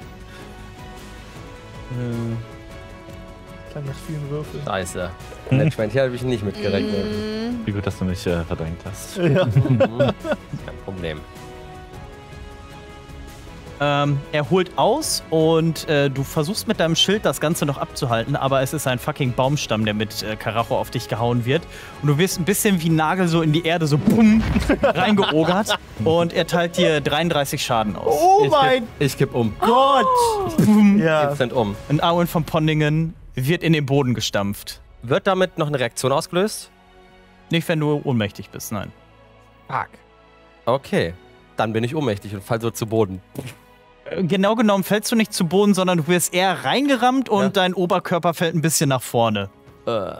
Klang nach vielen Würfeln. Scheiße. Net zwanzig habe ich nicht mitgerechnet. Mm, Wie gut, dass du mich äh, verdrängt hast. Ja. Kein Problem. Ähm, er holt aus und äh, du versuchst mit deinem Schild das Ganze noch abzuhalten, aber es ist ein fucking Baumstamm, der mit äh, Karacho auf dich gehauen wird. Und du wirst ein bisschen wie Nagel so in die Erde so bumm reingeogert und er teilt dir dreiunddreißig Schaden aus. Oh Ich mein kipp, ich kipp um. Gott! Ja. Instant um. Ein Owen von Pondingen wird in den Boden gestampft. Wird damit noch eine Reaktion ausgelöst? Nicht, wenn du ohnmächtig bist, nein. Fuck. Okay. Dann bin ich ohnmächtig und fall so zu Boden. Äh, Genau genommen fällst du nicht zu Boden, sondern du wirst eher reingerammt und Ja. dein Oberkörper fällt ein bisschen nach vorne. Äh.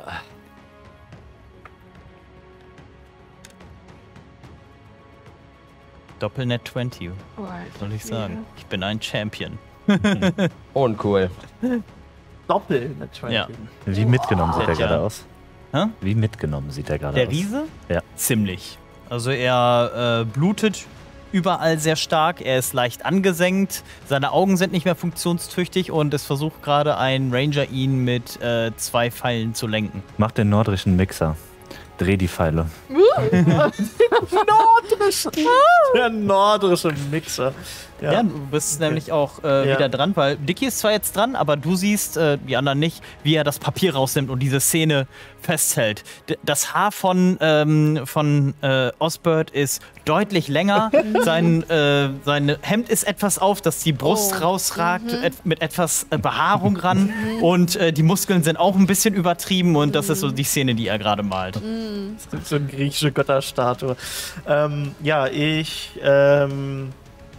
Doppelnet zwanzig, oh, soll ich sagen. Ich bin ein Champion. Uncool. Doppel natürlich. Ja. Wie mitgenommen sieht er Tja. gerade aus? Hä? Wie mitgenommen sieht er gerade Der aus? Riese? Ja. Ziemlich. Also er äh, blutet überall sehr stark, er ist leicht angesenkt, seine Augen sind nicht mehr funktionstüchtig und es versucht gerade ein Ranger ihn mit äh, zwei Pfeilen zu lenken. Mach den nordischen Mixer. Dreh die Pfeile. Nordrische. Der nordrische Mixer. Ja, Ja. du bist nämlich auch äh, Ja. wieder dran, weil Dicky ist zwar jetzt dran, aber du siehst, äh, die anderen nicht, wie er das Papier rausnimmt und diese Szene festhält. D das Haar von, ähm, von äh, Osbert ist deutlich länger. Sein, äh, sein Hemd ist etwas auf, dass die Brust Oh. rausragt, et mit etwas äh, Behaarung ran. Und äh, die Muskeln sind auch ein bisschen übertrieben. Und das ist so die Szene, die er gerade malt. So eine griechische Götterstatue. Ähm, ja, ich. Ähm,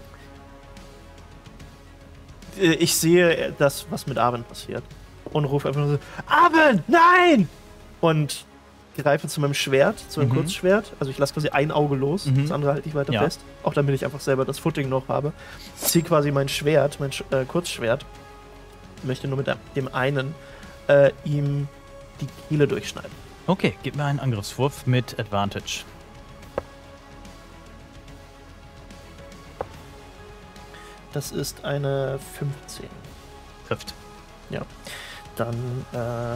äh, ich sehe das, was mit Arwen passiert. Und rufe einfach nur so: Arwen, nein! Und greife zu meinem Schwert, zu meinem Mhm. Kurzschwert. Also ich lasse quasi ein Auge los, Mhm. das andere halte ich weiter Ja. fest. Auch damit ich einfach selber das Footing noch habe. Ziehe quasi mein Schwert, mein Sch äh, Kurzschwert. Möchte nur mit dem- dem einen äh, ihm die Kehle durchschneiden. Okay, gib mir einen Angriffswurf mit Advantage. Das ist eine fünfzehn. Trifft. Dann, äh.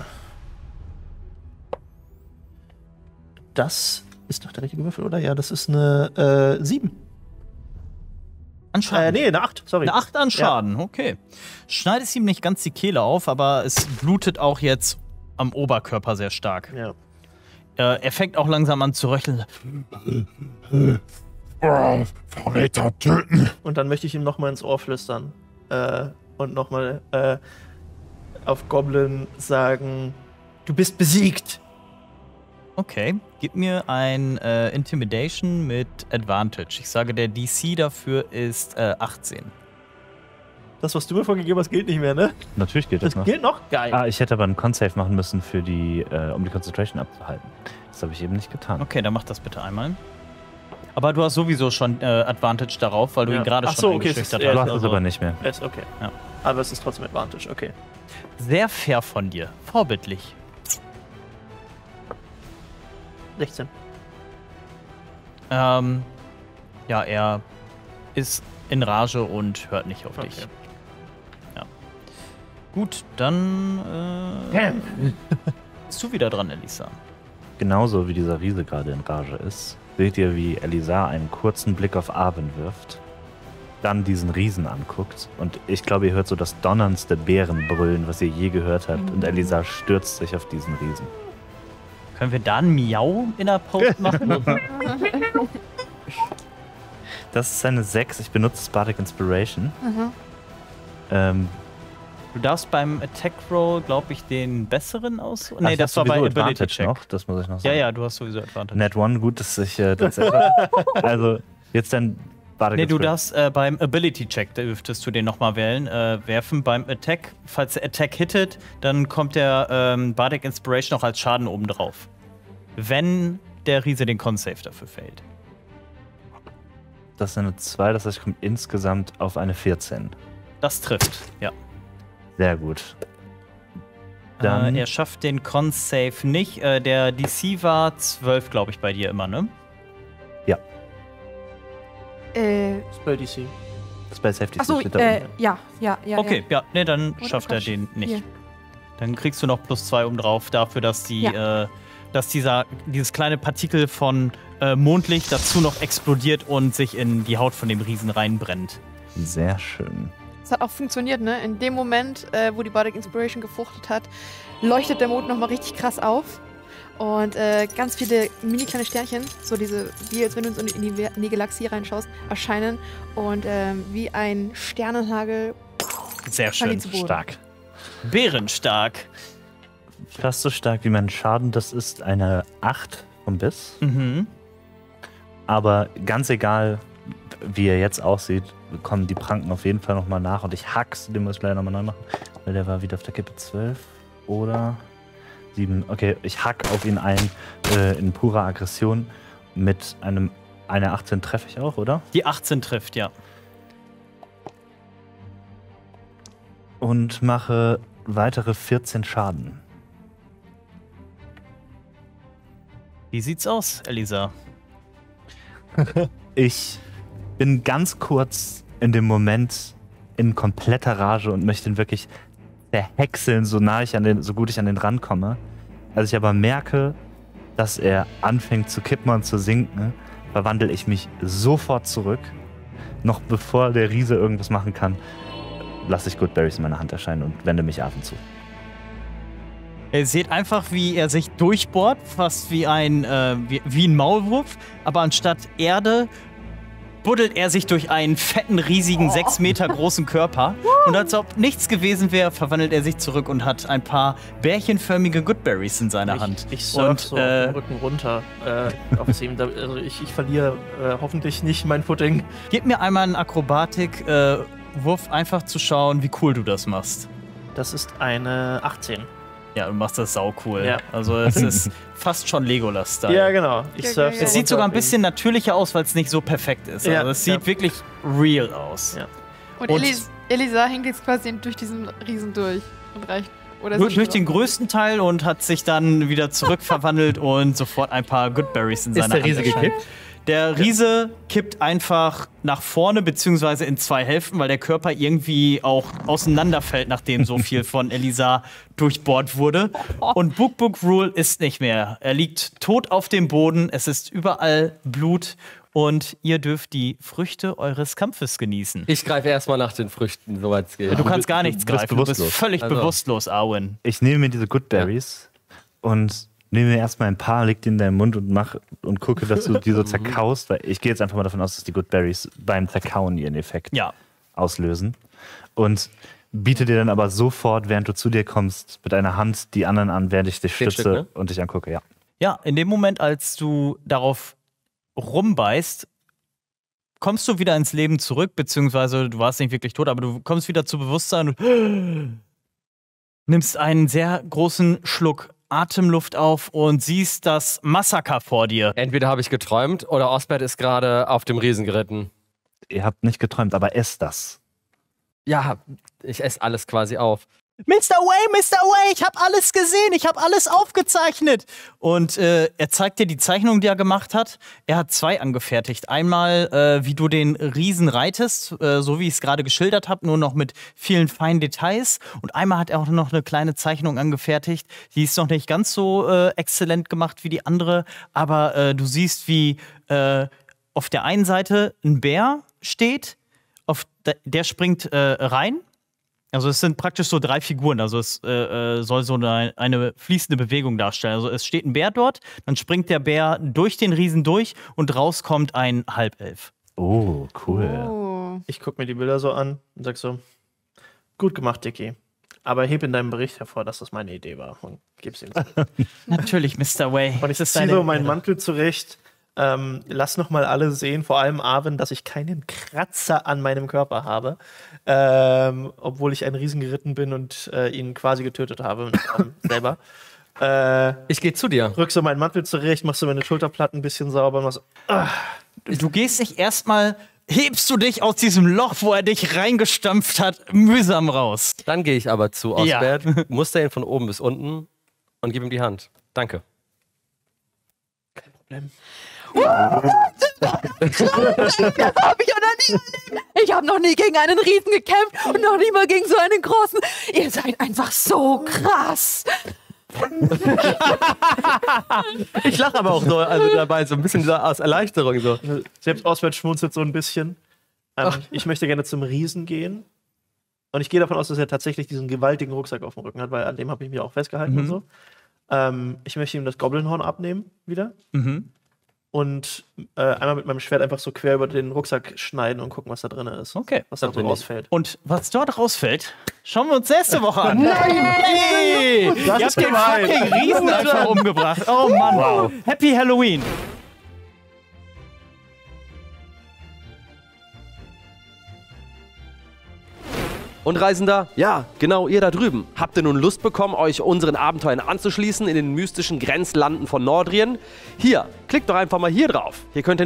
Das ist doch der richtige Würfel, oder? Ja, das ist eine äh, sieben. An Äh, Schaden. nee, eine acht, sorry. Eine acht an Schaden, okay. Schneidest ihm nicht ganz die Kehle auf, aber es blutet auch jetzt am Oberkörper sehr stark. Ja. Äh, er fängt auch langsam an zu röcheln. Oh, Verräter töten. Und dann möchte ich ihm nochmal ins Ohr flüstern. Äh, und nochmal äh, auf Goblin sagen: Du bist besiegt. Okay, gib mir ein äh, Intimidation mit Advantage. Ich sage, der D C dafür ist äh, achtzehn. Das, was du mir vorgegeben hast, gilt nicht mehr, ne? Natürlich geht das Das noch. gilt noch? Geil. Ah, ich hätte aber einen Con-Save machen müssen, für die, äh, um die Concentration abzuhalten. Das habe ich eben nicht getan. Okay, dann mach das bitte einmal. Aber du hast sowieso schon äh, Advantage darauf, weil du Ja. ihn gerade Ach schon so, okay, es eingeschüchtert ist- Du ja, hast. hast es Also aber nicht mehr. Ist okay. Ja. Aber es ist trotzdem Advantage, okay. sehr fair von dir. Vorbildlich. sechzehn. Ähm, ja, er ist in Rage und hört nicht auf dich. Okay. Ja. Gut, dann äh, bist du wieder dran, Elisa. Genauso wie dieser Riese gerade in Rage ist, seht ihr, wie Elisa einen kurzen Blick auf Arwen wirft, dann diesen Riesen anguckt und ich glaube, ihr hört so das donnerndste Bärenbrüllen, was ihr je gehört habt, und Elisa stürzt sich auf diesen Riesen. Können wir da ein Miau in der Post machen? Das ist eine sechs, ich benutze Bardic Inspiration. Mhm. Ähm, Du darfst beim Attack Roll, glaube ich, den besseren aus. ach, Nee, ich das hab war bei sowieso Ability Advantage Check. noch, das muss ich noch Ja, sagen. ja, du hast sowieso Advantage. Net One, gut, dass ich äh, das Also, jetzt dann Bardic Nee, du Inspiration. darfst äh, beim Ability Check, dürftest du den nochmal wählen, äh, werfen. Beim Attack, falls der Attack hittet, dann kommt der ähm, Bardic Inspiration noch als Schaden obendrauf. Wenn der Riese den Con-Save dafür fällt. Das ist eine zwei, das heißt, ich komme insgesamt auf eine vierzehn. Das trifft, ja. Sehr gut. Dann- Äh, er schafft den Con-Save nicht. Äh, der D C war zwölf, glaube ich, bei dir immer, ne? Äh, Spell D C. Spell Safety achso, steht da äh, unten. ja, ja, ja. Okay, ja, nee, dann Oder schafft er Quatsch. den nicht. Hier. Dann kriegst du noch plus zwei obendrauf dafür, dass die, äh, dass dieser, dieses kleine Partikel von äh, Mondlicht dazu noch explodiert und sich in die Haut von dem Riesen reinbrennt. Sehr schön. Es hat auch funktioniert, ne? In dem Moment, äh, wo die Bardic Inspiration gefruchtet hat, leuchtet der Mond nochmal richtig krass auf. Und äh, ganz viele mini kleine Sternchen, so diese, wie als wenn du in, so in, die, in die Galaxie reinschaust, erscheinen. Und ähm, wie ein Sternenhagel Sehr fallen die schön. zu Boden. Stark. Bärenstark. Fast so stark wie mein Schaden, das ist eine acht vom Biss. Mhm. Aber ganz egal, wie er jetzt aussieht, kommen die Pranken auf jeden Fall nochmal nach. Und ich hack's, den muss ich leider nochmal neu machen. Weil der war wieder auf der Kippe zwölf oder sieben. Okay, ich hack auf ihn ein äh, in purer Aggression. Mit einem, einer achtzehn treffe ich auch, oder? Die achtzehn trifft, ja. Und mache weitere vierzehn Schaden. Wie sieht's aus, Elisa? Ich bin ganz kurz in dem Moment in kompletter Rage und möchte ihn wirklich verhäckseln, so nah ich an den, so gut ich an den rankomme. Als ich aber merke, dass er anfängt zu kippen und zu sinken, verwandle ich mich sofort zurück. Noch bevor der Riese irgendwas machen kann, lasse ich Goodberries in meiner Hand erscheinen und wende mich Arwen zu. Ihr seht einfach, wie er sich durchbohrt, fast wie ein, äh, wie, wie ein Maulwurf, aber anstatt Erde buddelt er sich durch einen fetten, riesigen, sechs Meter großen Körper. Und als ob nichts gewesen wäre, verwandelt er sich zurück und hat ein paar bärchenförmige Goodberries in seiner Hand. Ich, ich surf und, so äh, auf den Rücken runter. Äh, auf ihm. Also ich, ich verliere äh, hoffentlich nicht mein Footing. Gib mir einmal einen Akrobatik-Wurf, äh, einfach zu schauen, wie cool du das machst. Das ist eine achtzehn. Ja, du machst das sau cool. Ja. Also es ist fast schon Legolas-Style. Ja, genau. Ich Ja, surf ja, so ja. Es sieht sogar ein runter auf ihn. bisschen natürlicher aus, weil es nicht so perfekt ist. Ja, Also es sieht ja. wirklich real aus. Ja. Und, Und- Elis Elisa hängt jetzt quasi durch diesen Riesen durch und reicht. Oder Durch, ist durch das den noch- größten Teil und hat sich dann wieder zurückverwandelt und sofort ein paar Goodberries in Ist seiner der Riese Hand erscheinen. gekippt? Der Riese kippt einfach nach vorne, beziehungsweise in zwei Hälften, weil der Körper irgendwie auch auseinanderfällt, nachdem so viel von Elisa durchbohrt wurde. Und Book Book Rule ist nicht mehr. Er liegt tot auf dem Boden, es ist überall Blut und ihr dürft die Früchte eures Kampfes genießen. Ich greife erstmal nach den Früchten, soweit es geht. Du kannst gar nichts bist greifen, du bist bewusstlos. völlig Also- bewusstlos, Arwen. Ich nehme mir diese Goodberries und nehme mir erstmal ein paar, leg die in deinen Mund und mach und gucke, dass du die so zerkaust, weil ich gehe jetzt einfach mal davon aus, dass die Goodberries beim Zerkauen ihren Effekt Ja. auslösen. Und biete dir dann aber sofort, während du zu dir kommst, mit einer Hand die anderen an, während ich dich Zehn stütze Stück, ne? und dich angucke, ja. Ja, in dem Moment, als du darauf rumbeißt, kommst du wieder ins Leben zurück, beziehungsweise du warst nicht wirklich tot, aber du kommst wieder zu Bewusstsein und nimmst einen sehr großen Schluck Atemluft auf und siehst das Massaker vor dir. Entweder habe ich geträumt oder Osbert ist gerade auf dem Riesen geritten. Ihr habt nicht geträumt, aber esst das. Ja, ich esse alles quasi auf. Mister Way, Mister Way, ich habe alles gesehen, ich habe alles aufgezeichnet. Und äh, er zeigt dir die Zeichnung, die er gemacht hat. Er hat zwei angefertigt. Einmal, äh, wie du den Riesen reitest, äh, so wie ich es gerade geschildert habe, nur noch mit vielen feinen Details. Und einmal hat er auch noch eine kleine Zeichnung angefertigt. Die ist noch nicht ganz so äh, exzellent gemacht wie die andere, aber äh, du siehst, wie äh, auf der einen Seite ein Bär steht, auf de der springt äh, rein. Also es sind praktisch so drei Figuren, also es äh, soll so eine, eine fließende Bewegung darstellen. Also es steht ein Bär dort, dann springt der Bär durch den Riesen durch und raus kommt ein Halbelf. Oh, cool. Oh. Ich gucke mir die Bilder so an und sag so, gut gemacht, Dicky. Aber heb in deinem Bericht hervor, dass das meine Idee war und gib's ihm. Natürlich, Mister Way. Und ich Das ist ziehe deine so meinen Ehre. Mantel zurecht. Ähm, lass noch mal alle sehen, vor allem Arwen, dass ich keinen Kratzer an meinem Körper habe. Ähm, obwohl ich ein Riesen geritten bin und äh, ihn quasi getötet habe ähm, selber. Äh, Ich gehe zu dir. rück so meinen Mantel zurecht, mach so meine Schulterplatten ein bisschen sauber und mach so, ah, Du gehst dich erstmal, hebst du dich aus diesem Loch, wo er dich reingestampft hat, mühsam raus. Dann gehe ich aber zu Ja. Osbert, muster ihn von oben bis unten und gebe ihm die Hand. Danke. Das hab ich auch noch nie erlebt. Ich habe noch nie gegen einen Riesen gekämpft und noch nie mal gegen so einen großen. Ihr seid einfach so krass. Ich lache aber auch so also dabei, so ein bisschen so aus Erleichterung. So. selbst Oswald schmunzelt so ein bisschen. Ähm, ich möchte gerne zum Riesen gehen. Und ich gehe davon aus, dass er tatsächlich diesen gewaltigen Rucksack auf dem Rücken hat, weil an dem habe ich mich auch festgehalten Mhm. und so. Ähm, ich möchte ihm das Goblinhorn abnehmen wieder. Mhm. Und äh, einmal mit meinem Schwert einfach so quer über den Rucksack schneiden und gucken, was da drin ist. Okay. Was da Das so bin ich. rausfällt. Und was dort rausfällt, schauen wir uns nächste Woche an. Nein! Hey! Das Ihr ist habt den gemein. fucking Riesen einfach umgebracht. Oh Mann. Wow. Happy Halloween. Und Reisender, ja, genau ihr da drüben. Habt ihr nun Lust bekommen, euch unseren Abenteuern anzuschließen in den mystischen Grenzlanden von Nordrien? Hier, klickt doch einfach mal hier drauf. Hier könnt ihr